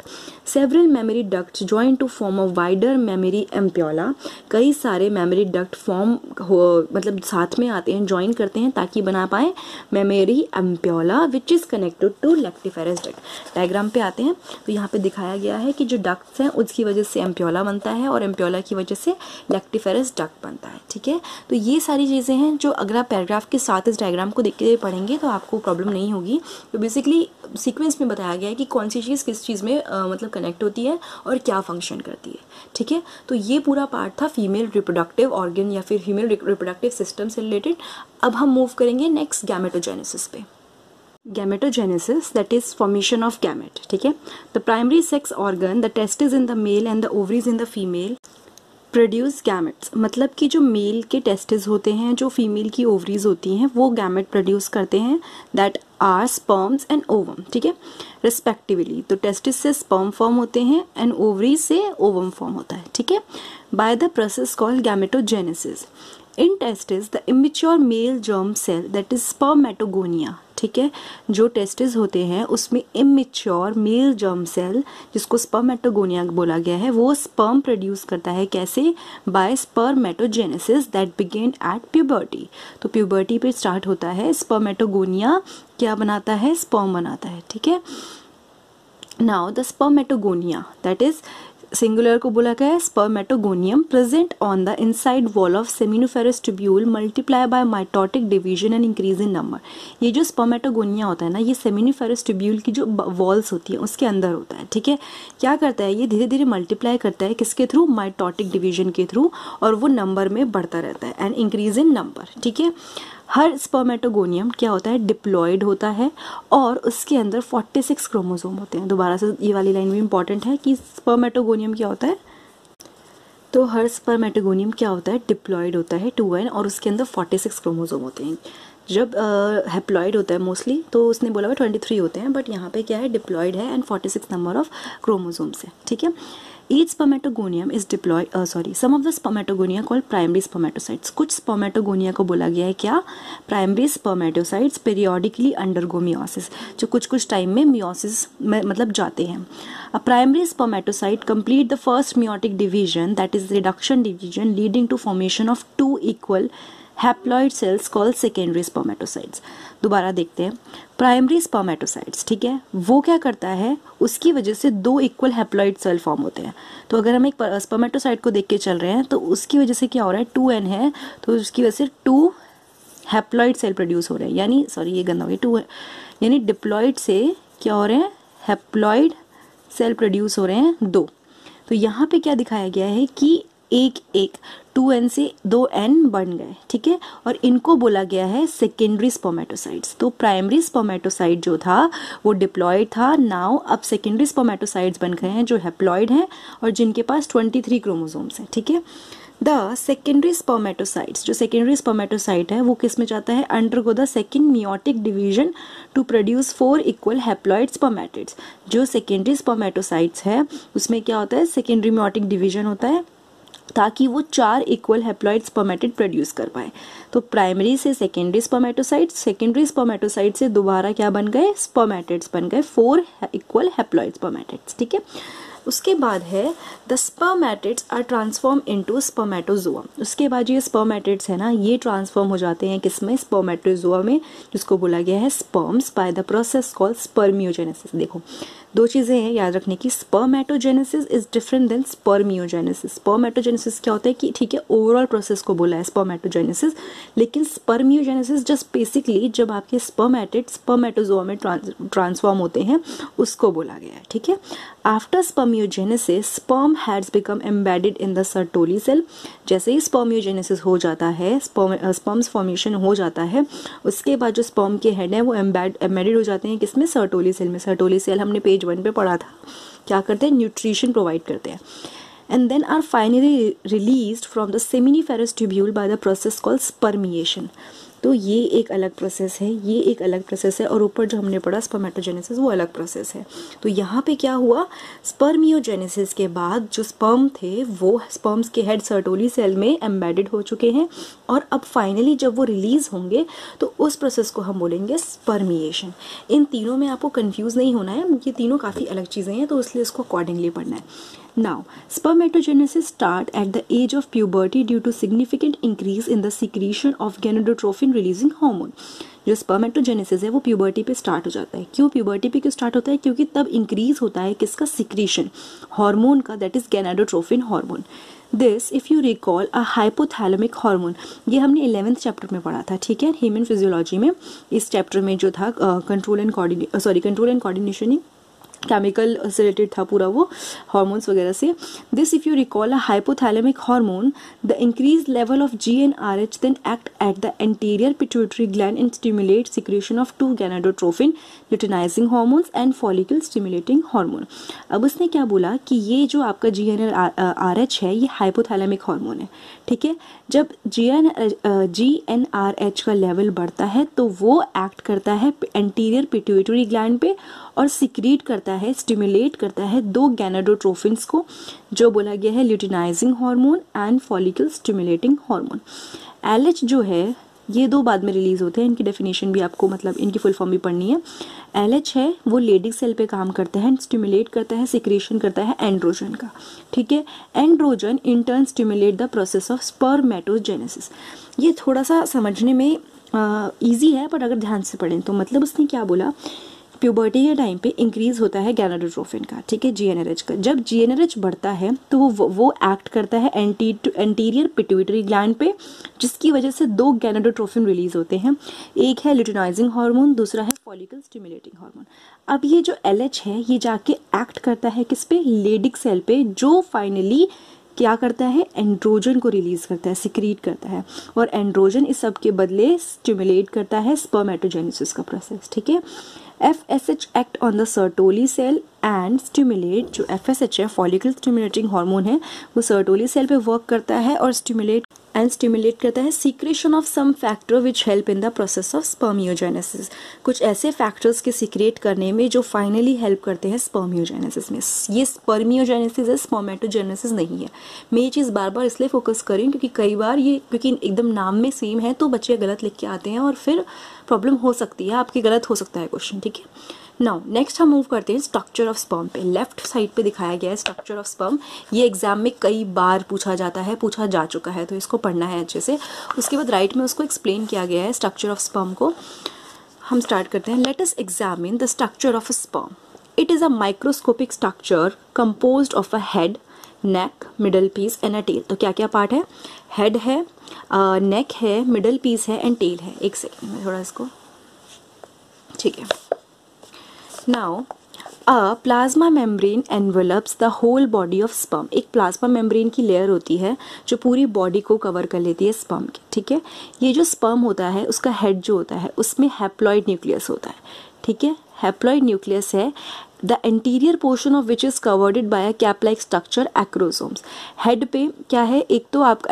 Several mammary ducts join to form a wider mammary ampulla, कई सारे मेमोरी डक्ट फॉर्म हो मतलब साथ में आते हैं, ज्वाइन करते हैं ताकि बना पाए mammary ampulla which is connected to lactiferous duct. Diagram पे आते हैं तो यहाँ पे दिखाया गया है कि जो डक्ट्स हैं उसकी वजह से एम्प्योला बनता है और एम्प्योला की वजह से लेक्टिफेरस डक्ट बनता है, ठीक है। तो ये सारी चीज़ें हैं जो अगर आप पैराग्राफ के साथ इस डायग्राम को देख के पढ़ेंगे तो आपको प्रॉब्लम नहीं होगी। तो बेसिकली सीक्वेंस में बताया गया है कि कौन सी चीज़ किस चीज़ में आ, मतलब कनेक्ट होती है और क्या फंक्शन करती है, ठीक है। तो ये पूरा पार्ट था फीमेल रिप्रोडक्टिव ऑर्गन या फिर फीमेल रिप्रोडक्टिव सिस्टम से रिलेटेड। अब हम मूव करेंगे नेक्स्ट गैमेटोजेनेसिस पे। Gametogenesis that is formation of gamete, ठीक है। The primary sex organ the testis in the male and the ovaries in the female produce gametes, मतलब कि जो मेल के टेस्टिस होते हैं, जो फीमेल की ओवरीज होती हैं, वो गैमेट प्रोड्यूस करते हैं that are sperms and ovum, ठीक है, रिस्पेक्टिवली। तो टेस्टिस से स्पर्म फॉर्म होते हैं एंड ओवरीज से ओवम फॉर्म होता है, ठीक है, by the process called gametogenesis. In testis the immature male germ cell that is spermatogonia, ठीक है, जो टेस्टिस होते हैं उसमें इमेच्योर मेल जर्म सेल जिसको स्पर्मेटोगोनिया बोला गया है वो स्पर्म प्रोड्यूस करता है, कैसे, by spermatogenesis that begin at puberty. तो प्यूबर्टी पे स्टार्ट होता है, स्पर्मेटोगोनिया क्या बनाता है, स्पर्म बनाता है, ठीक है। Now the spermatogonia that is singular को बोला गया है spermatogonium present on the inside wall of seminiferous tubule multiply by mitotic division and increase in number. ये जो स्पर्मेटोगोनिया होता है ना, ये सेमिनिफेरस ट्यूब्यूल की जो वॉल्स होती है उसके अंदर होता है, ठीक है। क्या करता है, ये धीरे धीरे मल्टीप्लाई करता है, किसके थ्रू, माइटोटिक डिवीजन के थ्रू, और वो नंबर में बढ़ता रहता है एंड इंक्रीज इन नंबर, ठीक है। हर स्पर्मेटोगोनियम क्या होता है, डिप्लॉयड होता है और उसके अंदर छियालीस क्रोमोसोम होते हैं। दोबारा से ये वाली लाइन भी इंपॉर्टेंट है कि स्पर्मेटोगोनियम क्या होता है, तो हर स्पर्मेटोगोनियम क्या होता है, डिप्लॉयड होता है टू एन और उसके अंदर छियालीस क्रोमोसोम होते हैं। जब हैप्लॉयड होता है मोस्टली तो उसने बोला हुआ तेईस होते हैं, बट यहाँ पे क्या है, डिप्लॉयड है एंड छियालीस नंबर ऑफ क्रोमोसोम्स है, ठीक है। Each spermatogonium is diploid, uh, sorry, some of the spermatogonia called primary spermatocytes. कुछ spermatogonia को बोला गया है क्या, primary spermatocytes periodically undergo meiosis, जो कुछ कुछ टाइम में meiosis में मतलब जाते हैं। A primary spermatocyte complete the first meiotic division, that is reduction division, leading to formation of two equal haploid cells called secondary spermatocytes. दोबारा देखते हैं, प्राइमरी स्पर्मेटोसाइट्स, ठीक है, वो क्या करता है, उसकी वजह से दो इक्वल हैप्लॉइड सेल फॉर्म होते हैं। तो अगर हम एक स्पर्मेटोसाइट को देख के चल रहे हैं तो उसकी वजह से क्या हो रहा है, टू एन है तो उसकी वजह से टू हैप्लॉइड सेल प्रोड्यूस हो रहे हैं, यानी सॉरी ये गंदा हो गया, टू यानी डिप्लॉइड से क्या हो रहे हैं, हैप्लॉइड सेल प्रोड्यूस हो रहे हैं दो। तो यहाँ पे क्या दिखाया गया है कि एक एक टू एन से दो एन बन गए, ठीक है, और इनको बोला गया है सेकेंडरी स्पर्मेटोसाइट्स। तो प्राइमरी स्पर्मेटोसाइट जो था वो डिप्लॉयड था, नाउ अब सेकेंडरी स्पर्मेटोसाइट्स बन गए हैं जो हैप्लॉयड हैं और जिनके पास तेईस क्रोमोसोम्स हैं, ठीक है। द सेकेंडरी स्पर्मेटोसाइट्स, जो सेकेंडरी स्पर्मेटोसाइट है वो किस में जाता है, undergo the second meiotic division to produce four equal haploid spermatids. जो सेकेंडरी स्पर्मेटोसाइट्स है उसमें क्या होता है, सेकेंडरी मियोटिक डिवीजन होता है ताकि वो चार इक्वल हैप्लॉइड स्पर्मेटिड प्रोड्यूस कर पाए। तो प्राइमरी से सेकेंडरी स्पर्मेटोसाइट, सेकेंडरी स्पर्मेटोसाइट से दोबारा क्या बन गए, स्पर्मेटिड्स बन गए, फोर इक्वल हैप्लॉइड स्पर्मेटिड्स, ठीक है। उसके बाद है the spermatids are transform into spermatozoa. उसके बाद ये स्पर्मेटिड्स है ना, ये ट्रांसफॉर्म हो जाते हैं किसमें, स्पर्मेटोजोआ में, जिसको बोला गया है sperms by the process called spermiogenesis. देखो दो चीज़ें हैं याद रखने की, spermatogenesis is different than spermiogenesis. Spermatogenesis क्या होता है कि ठीक है ओवरऑल प्रोसेस को बोला है स्पर्मेटोजेनेसिस, लेकिन स्पर्मियोजेनेसिस जस्ट बेसिकली जब आपके स्पर्मेटिड स्पर्मेटोजोआ में ट्रांसफॉर्म होते हैं उसको बोला गया है, ठीक है। After spermiogenesis sperm has become embedded in the Sertoli cell. जैसे ही स्पर्मियोजेनेसिस हो जाता है, स्पर्म्स फॉर्मेशन हो जाता है, उसके बाद जो स्पर्म के हेड हैं वो एम्बेड एम्बेडेड हो जाते हैं किसमें, सर्टोली सेल में। सर्टोली सेल हमने पेज वन पे पढ़ा था, क्या करते हैं, न्यूट्रिशन प्रोवाइड करते हैं, and then are finally released from the seminiferous tubule by the process called spermiation. तो ये एक अलग प्रोसेस है, ये एक अलग प्रोसेस है, और ऊपर जो हमने पढ़ा स्पर्मेटोजेनेसिस वो अलग प्रोसेस है। तो यहाँ पे क्या हुआ, स्पर्मियोजेनेसिस के बाद जो स्पर्म थे वो स्पर्म्स के हेड सर्टोली सेल में एम्बेडेड हो चुके हैं, और अब फाइनली जब वो रिलीज होंगे तो उस प्रोसेस को हम बोलेंगे स्पर्मिएशन। इन तीनों में आपको कंफ्यूज नहीं होना है, ये तीनों काफ़ी अलग चीज़ें हैं, तो इसलिए इसको अकॉर्डिंगली पढ़ना है। Now, spermatogenesis start at the age of puberty due to significant increase in the secretion of gonadotrophin releasing hormone. जो स्पर्मेटोजेनेसिस है वो प्यूबर्टी पे स्टार्ट हो जाता है। क्यों प्यूबर्टी पे क्यों स्टार्ट होता है? क्योंकि तब इंक्रीज होता है किसका, सिक्रीशन, हार्मोन का, that is gonadotrophin hormone. This if you recall a hypothalamic hormone, ये हमने इलेवेंथ चैप्टर में पढ़ा था, ठीक है, ह्यूमन फिजियोलॉजी में। इस चैप्टर में जो था control and coordinate sorry control and coordination, chemical से रिलेटेड था पूरा वो, हार्मोन्स वगैरह से। This if you recall a hypothalamic hormone, the increase level of G N R H then act at the anterior pituitary gland and stimulate secretion of two gonadotrophin luteinizing hormones and follicle stimulating hormone. अब उसने क्या बोला कि ये जो आपका जी N R H है ये हाइपोथैलेमिक हार्मोन है, ठीक है। जब G N G N R H का लेवल बढ़ता है तो वो एक्ट करता है एंटीरियर पिट्यूटरी ग्लैंड पे और सिक्रीट करता है, स्टिमुलेट करता है दो गोनाडोट्रोफिन्स को, जो बोला गया है luteinizing hormone and follicle stimulating hormone. L H जो है ये दो बाद में रिलीज होते हैं, इनकी डेफिनेशन भी आपको मतलब इनकी फुल फॉर्म भी पढ़नी है। एल एच है वो लेडिक सेल पे काम करता है, स्टिमुलेट करता है, सिक्रेशन करता है एंड्रोजन का, ठीक है। Androgen in turn stimulate the process of spermatogenesis. ये थोड़ा सा समझने में ईजी है, पर अगर ध्यान से पढ़ें तो मतलब उसने क्या बोला, प्यूबर्टी के टाइम पे इंक्रीज होता है गोनाडोट्रोफिन का, ठीक है, जीएनआरएच का। जब जीएनआरएच बढ़ता है तो वो वो एक्ट करता है एंटी एंटीरियर पिट्यूटरी ग्लैंड पे, जिसकी वजह से दो गोनाडोट्रोफिन रिलीज होते हैं, एक है ल्यूटिनाइजिंग हार्मोन, दूसरा है फॉलिकल स्टिमुलेटिंग हार्मोन। अब ये जो एलएच है ये जाके एक्ट करता है किस पे, लेडिक सेल पे, जो फाइनली क्या करता है, एंड्रोजन को रिलीज करता है, सिक्रीट करता है, और एंड्रोजन इस सब के बदले स्टिमुलेट करता है स्पर्मेटोजेनेसिस का प्रोसेस, ठीक है। F S H act on the Sertoli cell and stimulate, जो एफ एस एच है फॉलिकल स्टिमुलेटिंग हार्मोन है, वो सर्टोली सेल पे वर्क करता है और स्टिमुलेट एंड स्टिमुलेट करता है secretion of some factor which help in the process of spermiogenesis. कुछ ऐसे फैक्टर्स के सीक्रेट करने में जो फाइनली हेल्प करते हैं स्पर्मियोजेनेसिस में। ये स्पर्मियोजेनेसिस है, स्पर्मेटोजेनेसिस नहीं है। मैं ये चीज़ बार बार इसलिए फोकस कर रही हूँ क्योंकि कई बार ये क्योंकि एकदम नाम में सेम है तो बच्चे गलत लिख के आते हैं और फिर प्रॉब्लम हो सकती है, आपके गलत हो सकता है क्वेश्चन, ठीक है। नाउ नेक्स्ट हम मूव करते हैं स्ट्रक्चर ऑफ स्पर्म पे। लेफ्ट साइड पे दिखाया गया है स्ट्रक्चर ऑफ स्पर्म। ये एग्जाम में कई बार पूछा जाता है, पूछा जा चुका है, तो इसको पढ़ना है अच्छे से। उसके बाद राइट में उसको एक्सप्लेन किया गया है स्ट्रक्चर ऑफ स्पर्म को। हम स्टार्ट करते हैं। Let us examine the structure of a sperm. It is a microscopic structure composed of a head, neck, middle piece and a tail. तो क्या क्या पार्ट है, हेड है, नेक है, मिडल पीस है एंड टेल है। एक सेकेंड में थोड़ा इसको, ठीक है। Now, a plasma membrane envelops the whole body of sperm. एक प्लाज्मा मेम्ब्रेन की लेयर होती है जो पूरी बॉडी को कवर कर लेती है स्पर्म की, ठीक है। ये जो स्पर्म होता है उसका हेड जो होता है उसमें हैप्लॉइड न्यूक्लियस होता है, ठीक है। हैप्लॉइड न्यूक्लियस है the anterior portion of which is covered by a cap like structure acrosomes. Head पे क्या है, एक तो आप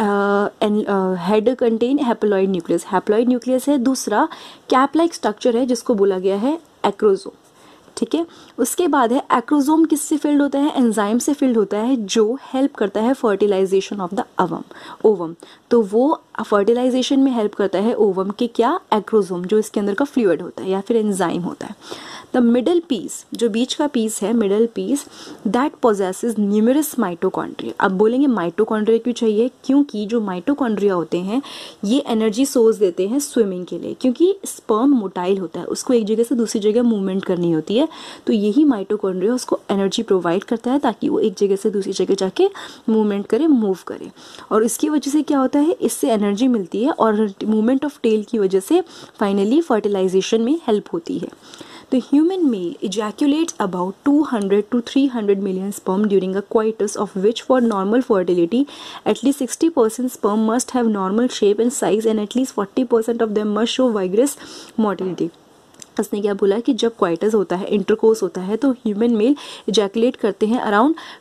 head contain haploid nucleus, haploid nucleus है, दूसरा कैप लाइक स्ट्रक्चर है जिसको बोला गया है एक्रोसोम, ठीक है। उसके बाद है एक्रोसोम, किससे फिल्ड होता है, एंजाइम से फिल्ड होता है जो हेल्प करता है fertilization of the ovum ovum. तो वो फर्टिलाइजेशन में हेल्प करता है ओवम के क्या, एक्रोसोम, जो इसके अंदर का फ्लूइड होता है या फिर एंजाइम होता है। द मिडल पीस, जो बीच का पीस है, middle piece, that possesses numerous mitochondria. अब बोलेंगे माइटोकॉन्ड्रिया क्यों चाहिए, क्योंकि जो माइटोकॉन्ड्रिया होते हैं ये एनर्जी सोर्स देते हैं स्विमिंग के लिए, क्योंकि स्पर्म मोटाइल होता है, उसको एक जगह से दूसरी जगह मूवमेंट करनी होती है, तो यही माइटोकॉन्ड्रिया उसको एनर्जी प्रोवाइड करता है ताकि वो एक जगह से दूसरी जगह जाके मूवमेंट करे, मूव करे। और इसकी वजह से क्या होता है, इससे एनर्जी मिलती है और मूवमेंट ऑफ टेल की वजह से फाइनली फर्टिलाइजेशन में हेल्प होती है। The human male ejaculates about two hundred to three hundred million sperm during a coitus, of which for normal fertility at least sixty percent sperm must have normal shape and size and at least forty percent of them must show vigorous motility. उसने क्या बोला कि जब coitus होता है, intercourse होता है, तो ह्यूमन मेल इजैकुलेट करते हैं अराउंड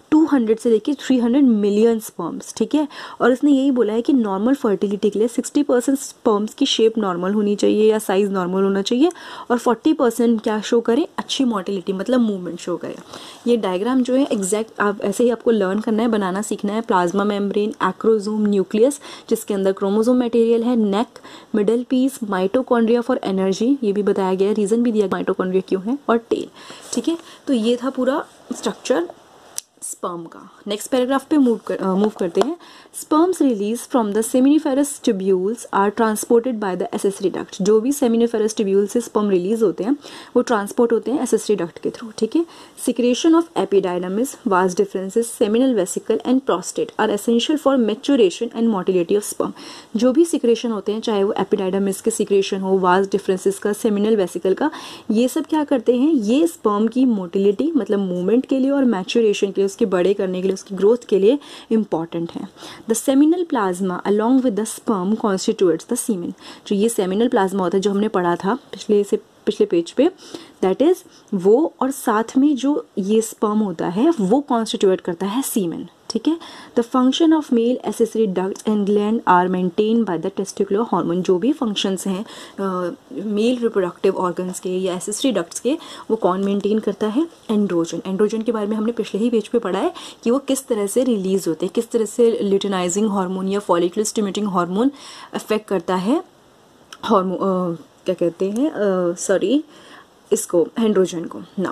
टू हंड्रेड से लेके थ्री हंड्रेड मिलियन स्पर्म्स, ठीक है। और इसने यही बोला है कि नॉर्मल फर्टिलिटी के लिए सिक्सटी परसेंट स्पर्म्स की शेप नॉर्मल होनी चाहिए या साइज नॉर्मल होना चाहिए, और फोर्टी परसेंट क्या शो करे, अच्छी मोटिलिटी मतलब मूवमेंट शो करे। ये डायग्राम जो है एग्जैक्ट आप ऐसे ही आपको लर्न करना है, बनाना सीखना है। प्लाज्मा मेम्ब्रेन, एक्रोसोम, न्यूक्लियस जिसके अंदर क्रोमोसोम मटेरियल है, neck, middle piece, mitochondria for energy, ये भी बताया गया है, रीजन भी दिया माइटोकॉन्ड्रिया क्यों है, और टेल, ठीक है। तो ये था पूरा स्ट्रक्चर स्पर्म का। नेक्स्ट पैराग्राफ पे मूव कर मूव uh, करते हैं। Sperms release from the seminiferous tubules are transported by the accessory duct. जो भी सेमिनिफेरस ट्यूब्यूल से स्पर्म रिलीज होते हैं वो ट्रांसपोर्ट होते हैं एसेसरी डक्ट के थ्रू, ठीक है। Secretion of epididymis, vas deferens, seminal vesicle and prostate are essential for maturation and motility of sperm. जो भी सिक्रेशन होते हैं, चाहे वो एपिडाइडमिस के सिक्रेशन हो, वास डिफरेंसेस का, सेमिनल वेसिकल का, ये सब क्या करते हैं, ये स्पर्म की मोटिलिटी मतलब मूवमेंट के लिए और मैच्योरेशन के लिए, उसके बड़े करने के लिए, उसकी ग्रोथ के लिए इंपॉर्टेंट है। The seminal plasma along with the sperm constitutes the semen. जो ये सेमिनल प्लाज्मा होता है जो हमने पढ़ा था पिछले से पिछले पेज पे, दैट इज वो, और साथ में जो ये स्पर्म होता है वो कॉन्स्टिट्यूट करता है सीमेन, ठीक है। The function of male accessory ducts and gland are maintain by the testicular hormone. जो भी फंक्शंस हैं मेल रिप्रोडक्टिव ऑर्गन्स के या एसेसरी डक्ट्स के, वो कौन मेंटेन करता है, एंड्रोजन। एंड्रोजन के बारे में हमने पिछले ही पेज पे पढ़ा है कि वो किस तरह से रिलीज होते हैं, किस तरह से ल्यूटिनाइजिंग हार्मोन या फॉलिकुलर स्टिमुलेटिंग हार्मोन अफेक्ट करता है हार्मोन, क्या कहते हैं, सॉरी uh, इसको एंड्रोजन को। नाउ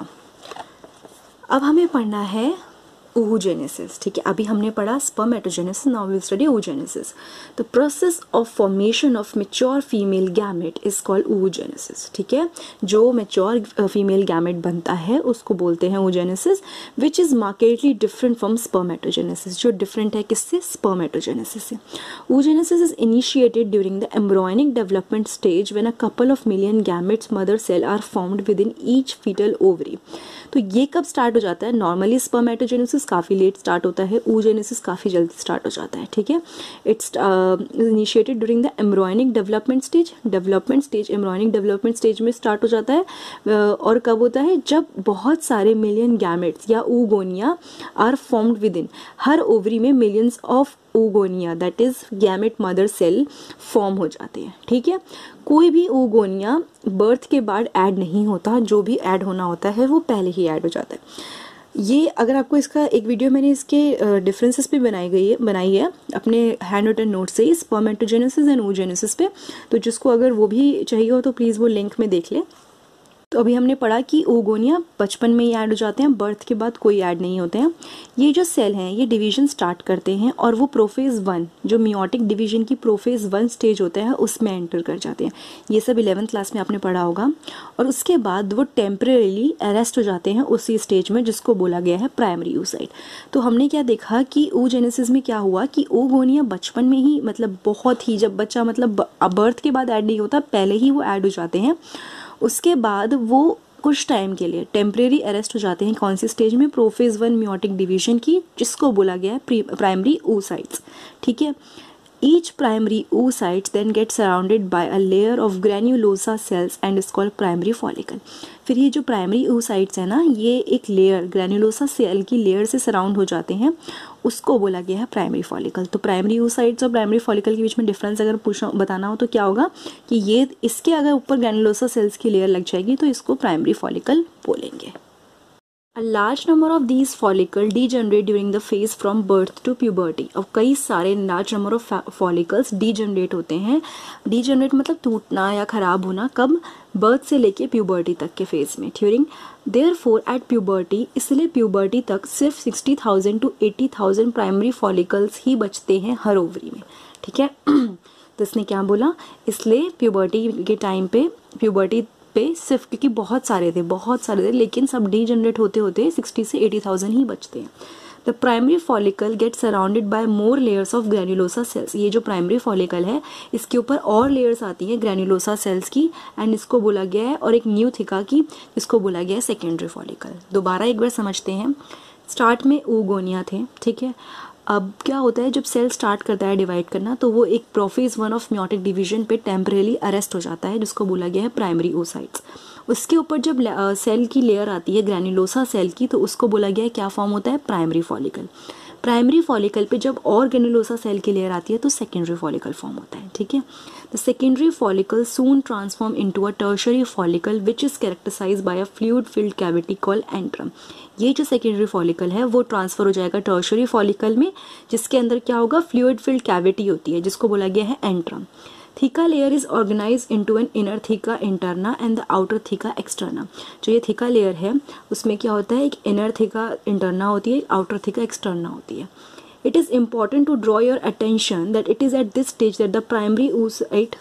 अब हमें पढ़ना है oogenesis, ठीक है। अभी हमने पढ़ा spermatogenesis, now we'll study oogenesis. The process of formation of mature female gamete is called oogenesis, ठीक है। जो mature female gamete बनता है उसको बोलते हैं oogenesis, which is markedly different from spermatogenesis, जो different है किससे, spermatogenesis से। oogenesis is initiated during the embryonic development stage when a couple of million gametes mother cell are formed within each fetal ovary. तो ये कब start हो जाता है, नॉर्मली स्पर्मेटोजेनेसिस काफ़ी लेट स्टार्ट होता है, oogenesis काफ़ी जल्दी स्टार्ट हो जाता है, ठीक है। It's initiated during the embryonic development stage. Development stage embryonic development stage में स्टार्ट हो जाता है, uh, और कब होता है, जब बहुत सारे मिलियन गैमेट्स या oogonia are formed within, हर ओवरी में millions of oogonia that is gamete mother cell form हो जाते हैं, ठीक है। कोई भी oogonia बर्थ के बाद ऐड नहीं होता, जो भी ऐड होना होता है वो पहले ही ऐड हो जाता है। ये अगर आपको इसका एक वीडियो मैंने इसके डिफरेंसेस पे बनाई गई है बनाई है अपने हैंड रिटन नोट से ही, स्पर्मेटोजेनेसिस एंड oogenesis पे, तो जिसको अगर वो भी चाहिए हो तो प्लीज़ वो लिंक में देख लें। तो अभी हमने पढ़ा कि oogonia बचपन में ही ऐड हो जाते हैं, बर्थ के बाद कोई ऐड नहीं होते हैं। ये जो सेल हैं ये डिवीजन स्टार्ट करते हैं और वो प्रोफेज वन, जो मियोटिक डिवीजन की प्रोफेज वन स्टेज होता है उसमें एंटर कर जाते हैं। ये सब इलेवेंथ क्लास में आपने पढ़ा होगा। और उसके बाद वो टेम्परेरीली अरेस्ट हो जाते हैं उसी स्टेज में, जिसको बोला गया है प्राइमरी oocyte। तो हमने क्या देखा कि oogenesis में क्या हुआ कि oogonia बचपन में ही, मतलब बहुत ही, जब बच्चा मतलब बर्थ के बाद ऐड नहीं होता, पहले ही वो ऐड हो जाते हैं। उसके बाद वो कुछ टाइम के लिए टेम्परेरी अरेस्ट हो जाते हैं, कौन सी स्टेज में, प्रोफेज वन मियोटिक डिवीजन की, जिसको बोला गया है प्राइमरी oocytes, ठीक है। Each primary oocyte then gets surrounded by a layer of granulosa cells and is called primary follicle. फिर ये जो प्राइमरी oocytes है ना, ये एक लेयर ग्रैन्युलोसा सेल की लेयर से सराउंड हो जाते हैं, उसको बोला गया है प्राइमरी फॉलिकल। तो प्राइमरी oocytes और प्राइमरी फॉलिकल के बीच में डिफरेंस अगर पूछना बताना हो तो क्या होगा कि ये इसके अगर ऊपर ग्रैन्युलोसा सेल्स की लेयर लग जाएगी तो इसको प्राइमरी फॉलिकल बोलेंगे। A large number of these follicles degenerate during the phase from birth to puberty. अब कई सारे large number of follicles degenerate होते हैं। degenerate मतलब टूटना या खराब होना, कब, बर्थ से लेके प्यूबर्टी तक के फेज में। ड्यूरिंग देयरफॉर एट प्यूबर्टी, इसलिए प्यूबर्टी तक सिर्फ sixty thousand to eighty thousand primary follicles ही बचते हैं हर ओवरी में, ठीक है। तो इसने क्या बोला, इसलिए प्यूबर्टी के टाइम पे, प्यूबर्टी पे सिर्फ, क्योंकि बहुत सारे थे बहुत सारे थे लेकिन सब डीजनरेट होते होते सिक्सटी से एटी थाउजेंड ही बचते हैं। The primary follicle get surrounded by more layers of granulosa cells. ये जो प्राइमरी फॉलिकल है इसके ऊपर और लेयर्स आती हैं ग्रैन्युलोसा सेल्स की, एंड इसको बोला गया है, और एक न्यू थिका की, इसको बोला गया है सेकेंडरी फॉलिकल। दोबारा एक बार समझते हैं। स्टार्ट में oogonia थे, ठीक है। अब क्या होता है, जब सेल स्टार्ट करता है डिवाइड करना तो वो एक prophase one of meiotic division पे टेम्परेली अरेस्ट हो जाता है, जिसको बोला गया है प्राइमरी oocytes। उसके ऊपर जब सेल की लेयर आती है ग्रैन्युलोसा सेल की, तो उसको बोला गया है क्या फॉर्म होता है, प्राइमरी फॉलिकल। प्राइमरी फॉलिकल पे जब और ग्रैन्युलोसा सेल की लेयर आती है तो सेकेंडरी फॉलिकल फॉर्म होता है, ठीक है। The secondary follicle soon transform into a tertiary follicle which is characterized by a fluid filled cavity called antrum. ये जो सेकेंडरी फॉलिकल है वो ट्रांसफर हो जाएगा टर्शियरी फॉलिकल में, जिसके अंदर क्या होगा, फ्लूइड फिल्ड कैविटी होती है, जिसको बोला गया है antrum. Theca layer is organized into an inner theca interna and the outer theca externa। जो ये theca layer है उसमें क्या होता है, एक inner theca interna होती है, एक outer theca externa होती है। It is important to draw your attention that it is at this stage that the primary oocyte।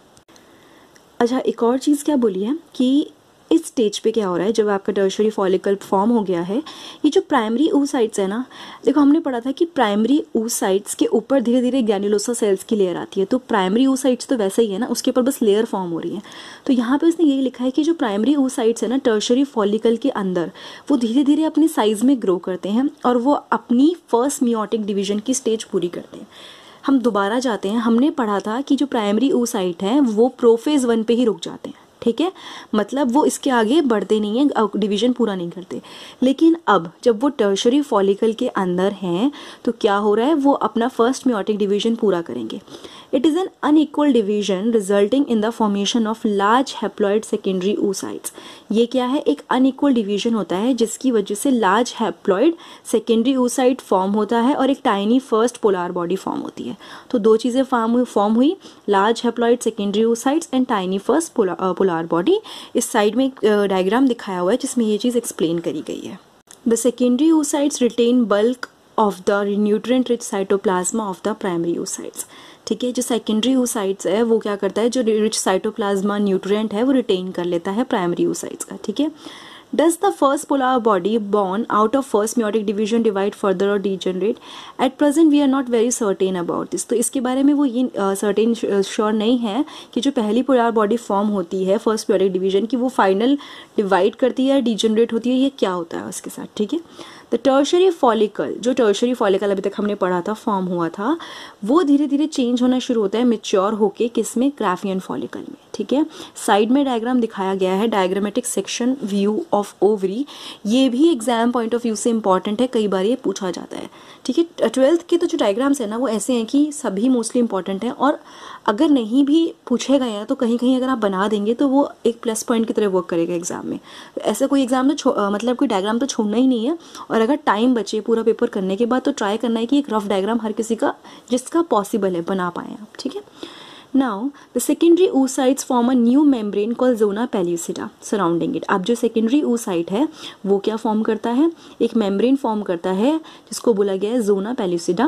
अच्छा, एक और चीज़ क्या बोली है कि इस स्टेज पे क्या हो रहा है, जब आपका टर्शियरी फॉलिकल फॉर्म हो गया है, ये जो प्राइमरी oocytes है ना, देखो हमने पढ़ा था कि प्राइमरी oocytes के ऊपर धीरे धीरे ग्रैन्युलोसा सेल्स की लेयर आती है, तो प्राइमरी oocytes तो वैसे ही है ना, उसके ऊपर बस लेयर फॉर्म हो रही है। तो यहाँ पे उसने यही लिखा है कि जो प्राइमरी oocytes है ना टर्शियरी फॉलिकल के अंदर, वो धीरे धीरे अपनी साइज में ग्रो करते हैं और वो अपनी फर्स्ट मियोटिक डिवीजन की स्टेज पूरी करते हैं। हम दोबारा जाते हैं, हमने पढ़ा था कि जो प्राइमरी oocyte हैं वो प्रोफेज वन पे ही रुक जाते हैं, ठीक है, मतलब वो इसके आगे बढ़ते नहीं हैं, डिवीजन पूरा नहीं करते। लेकिन अब जब वो टर्शियरी फॉलिकल के अंदर हैं तो क्या हो रहा है, वो अपना फर्स्ट मियोटिक डिवीजन पूरा करेंगे। It is an unequal division resulting in the formation of large haploid secondary oocytes। ये क्या है, एक अनइक्वल डिवीजन होता है जिसकी वजह से large haploid secondary oocyte form होता है और एक tiny first polar body form होती है। तो दो चीज़ें फॉर्म फॉर्म हुई, large haploid secondary oocytes and tiny first polar body. इस साइड में एक डायग्राम दिखाया हुआ है जिसमें ये चीज़ एक्सप्लेन करी गई है। The secondary oocytes retain bulk of the nutrient rich cytoplasm of the primary oocytes। ठीक है, जो सेकेंडरी oocytes है वो क्या करता है, जो रिच साइटोप्लाज्मा न्यूट्रिएंट है वो रिटेन कर लेता है प्राइमरी oocytes का, ठीक है। Does the first polar body born out of first meiotic division divide further or degenerate? At present we are not very certain about this। तो इसके बारे में वो ये सर्टेन श्योर नहीं है कि जो पहली पोलर बॉडी फॉर्म होती है फर्स्ट meiotic डिवीजन की, वो फाइनल डिवाइड करती है, डिजेनरेट होती है, ये क्या होता है उसके साथ, ठीक है। द टर्शियरी फॉलिकल, जो टर्शियरी फॉलिकल अभी तक हमने पढ़ा था, फॉर्म हुआ था, वो धीरे धीरे चेंज होना शुरू होता है मेच्योर होके किसमें, ग्राफियन फॉलिकल में, ठीक है। साइड में डायग्राम दिखाया गया है, diagrammatic section view of ovary. ये भी एग्जाम पॉइंट ऑफ व्यू से इंपॉर्टेंट है, कई बार ये पूछा जाता है, ठीक है। ट्वेल्थ के तो जो डायग्राम्स है ना वो ऐसे हैं कि सभी मोस्टली इंपॉर्टेंट हैं, और अगर नहीं भी पूछे गए हैं तो कहीं कहीं अगर आप बना देंगे तो वो एक प्लस पॉइंट की तरह वर्क करेगा एग्जाम में। तो ऐसा कोई एग्जाम तो आ, मतलब कोई डायग्राम तो छोड़ना ही नहीं है, और अगर टाइम बचे पूरा पेपर करने के बाद तो ट्राई करना है कि एक रफ डायग्राम हर किसी का जिसका पॉसिबल है बना पाए आप, ठीक है। Now, the secondary oocytes form a new membrane called zona pellucida surrounding it। अब जो secondary oocyte है वो क्या फॉर्म करता है, एक मेम्ब्रेन फॉर्म करता है जिसको बोला गया है zona pellucida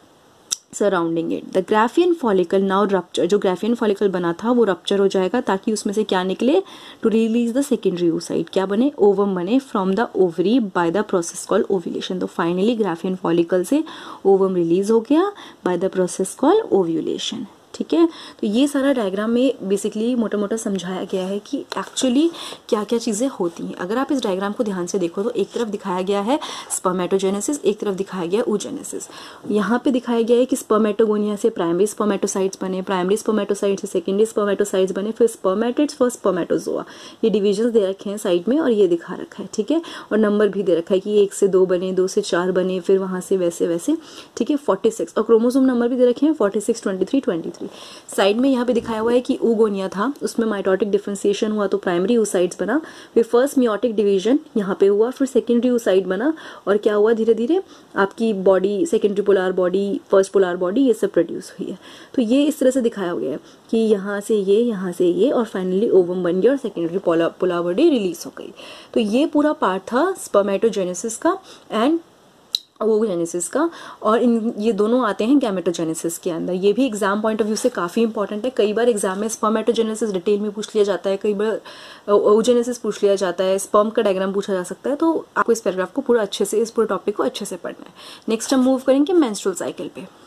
surrounding it. The Graafian follicle now rupture, जो ग्राफियन फॉलिकल बना था वो रप्चर हो जाएगा ताकि उसमें से क्या निकले, to release the secondary oocyte, क्या बने, ओवम बने from the ovary by the process called ovulation. तो फाइनली ग्राफियन फॉलिकल से ओवम रिलीज हो गया by the process called ovulation, ठीक है। तो ये सारा डायग्राम में बेसिकली मोटा मोटा समझाया गया है कि एक्चुअली क्या क्या चीज़ें होती हैं। अगर आप इस डायग्राम को ध्यान से देखो तो एक तरफ दिखाया गया है स्पर्मेटोजेनेसिस, एक तरफ दिखाया गया oogenesis। यहाँ पे दिखाया गया है कि स्पर्मेटोगोनिया से प्राइमरी स्पर्मेटोसाइट्स बने, प्राइमरी स्पर्मेटोसाइट से सेकेंडरी स्पर्मेटोसाइट्स बने, फिर स्पर्मेटिड्स फर्स्ट स्पर्मेटोजोआ। ये डिविजन्स दे रखे हैं साइड में और ये दिखा रखा है, ठीक है। और नंबर भी दे रखा है कि एक से दो बने, दो से चार बने, फिर वहाँ से वैसे वैसे, ठीक है। फोर्टी सिक्स और क्रोमोसोम नंबर भी दे रखे हैं, forty six twenty three twenty three. Side में यहाँ पे दिखाया हुआ है कि oogonia था, उसमें माइटोटिक डिफरेंशिएशन हुआ तो प्राइमरी oocytes बना, फिर फर्स्ट मियोटिक डिवीजन यहाँ पे हुआ, फिर सेकेंडरी oocyte बना, और क्या हुआ, धीरे धीरे आपकी body, secondary polar body, first polar body, ये सब प्रोड्यूस हुई है। तो ये इस तरह से दिखाया गया है कि यहाँ से ये, यहाँ से ये, और फाइनली ओवम बन गया और secondary polar polar body release हो गई। तो ये पूरा पार्ट था स्पर्मेटोजेनेसिस का एंड oogenesis का, और इन ये दोनों आते हैं गैमेटोजेनेसिस के अंदर। ये भी एग्जाम पॉइंट ऑफ व्यू से काफ़ी इंपॉर्टेंट है। कई बार एग्जाम में स्पर्मेटोजेनेसिस डिटेल में पूछ लिया जाता है, कई बार oogenesis पूछ लिया जाता है, स्पर्म का डायग्राम पूछा जा सकता है। तो आपको इस पैराग्राफ को पूरा अच्छे से, इस पूरे टॉपिक को अच्छे से पढ़ना है। नेक्स्ट हम मूव करेंगे मेंस्ट्रुअल साइकिल पे।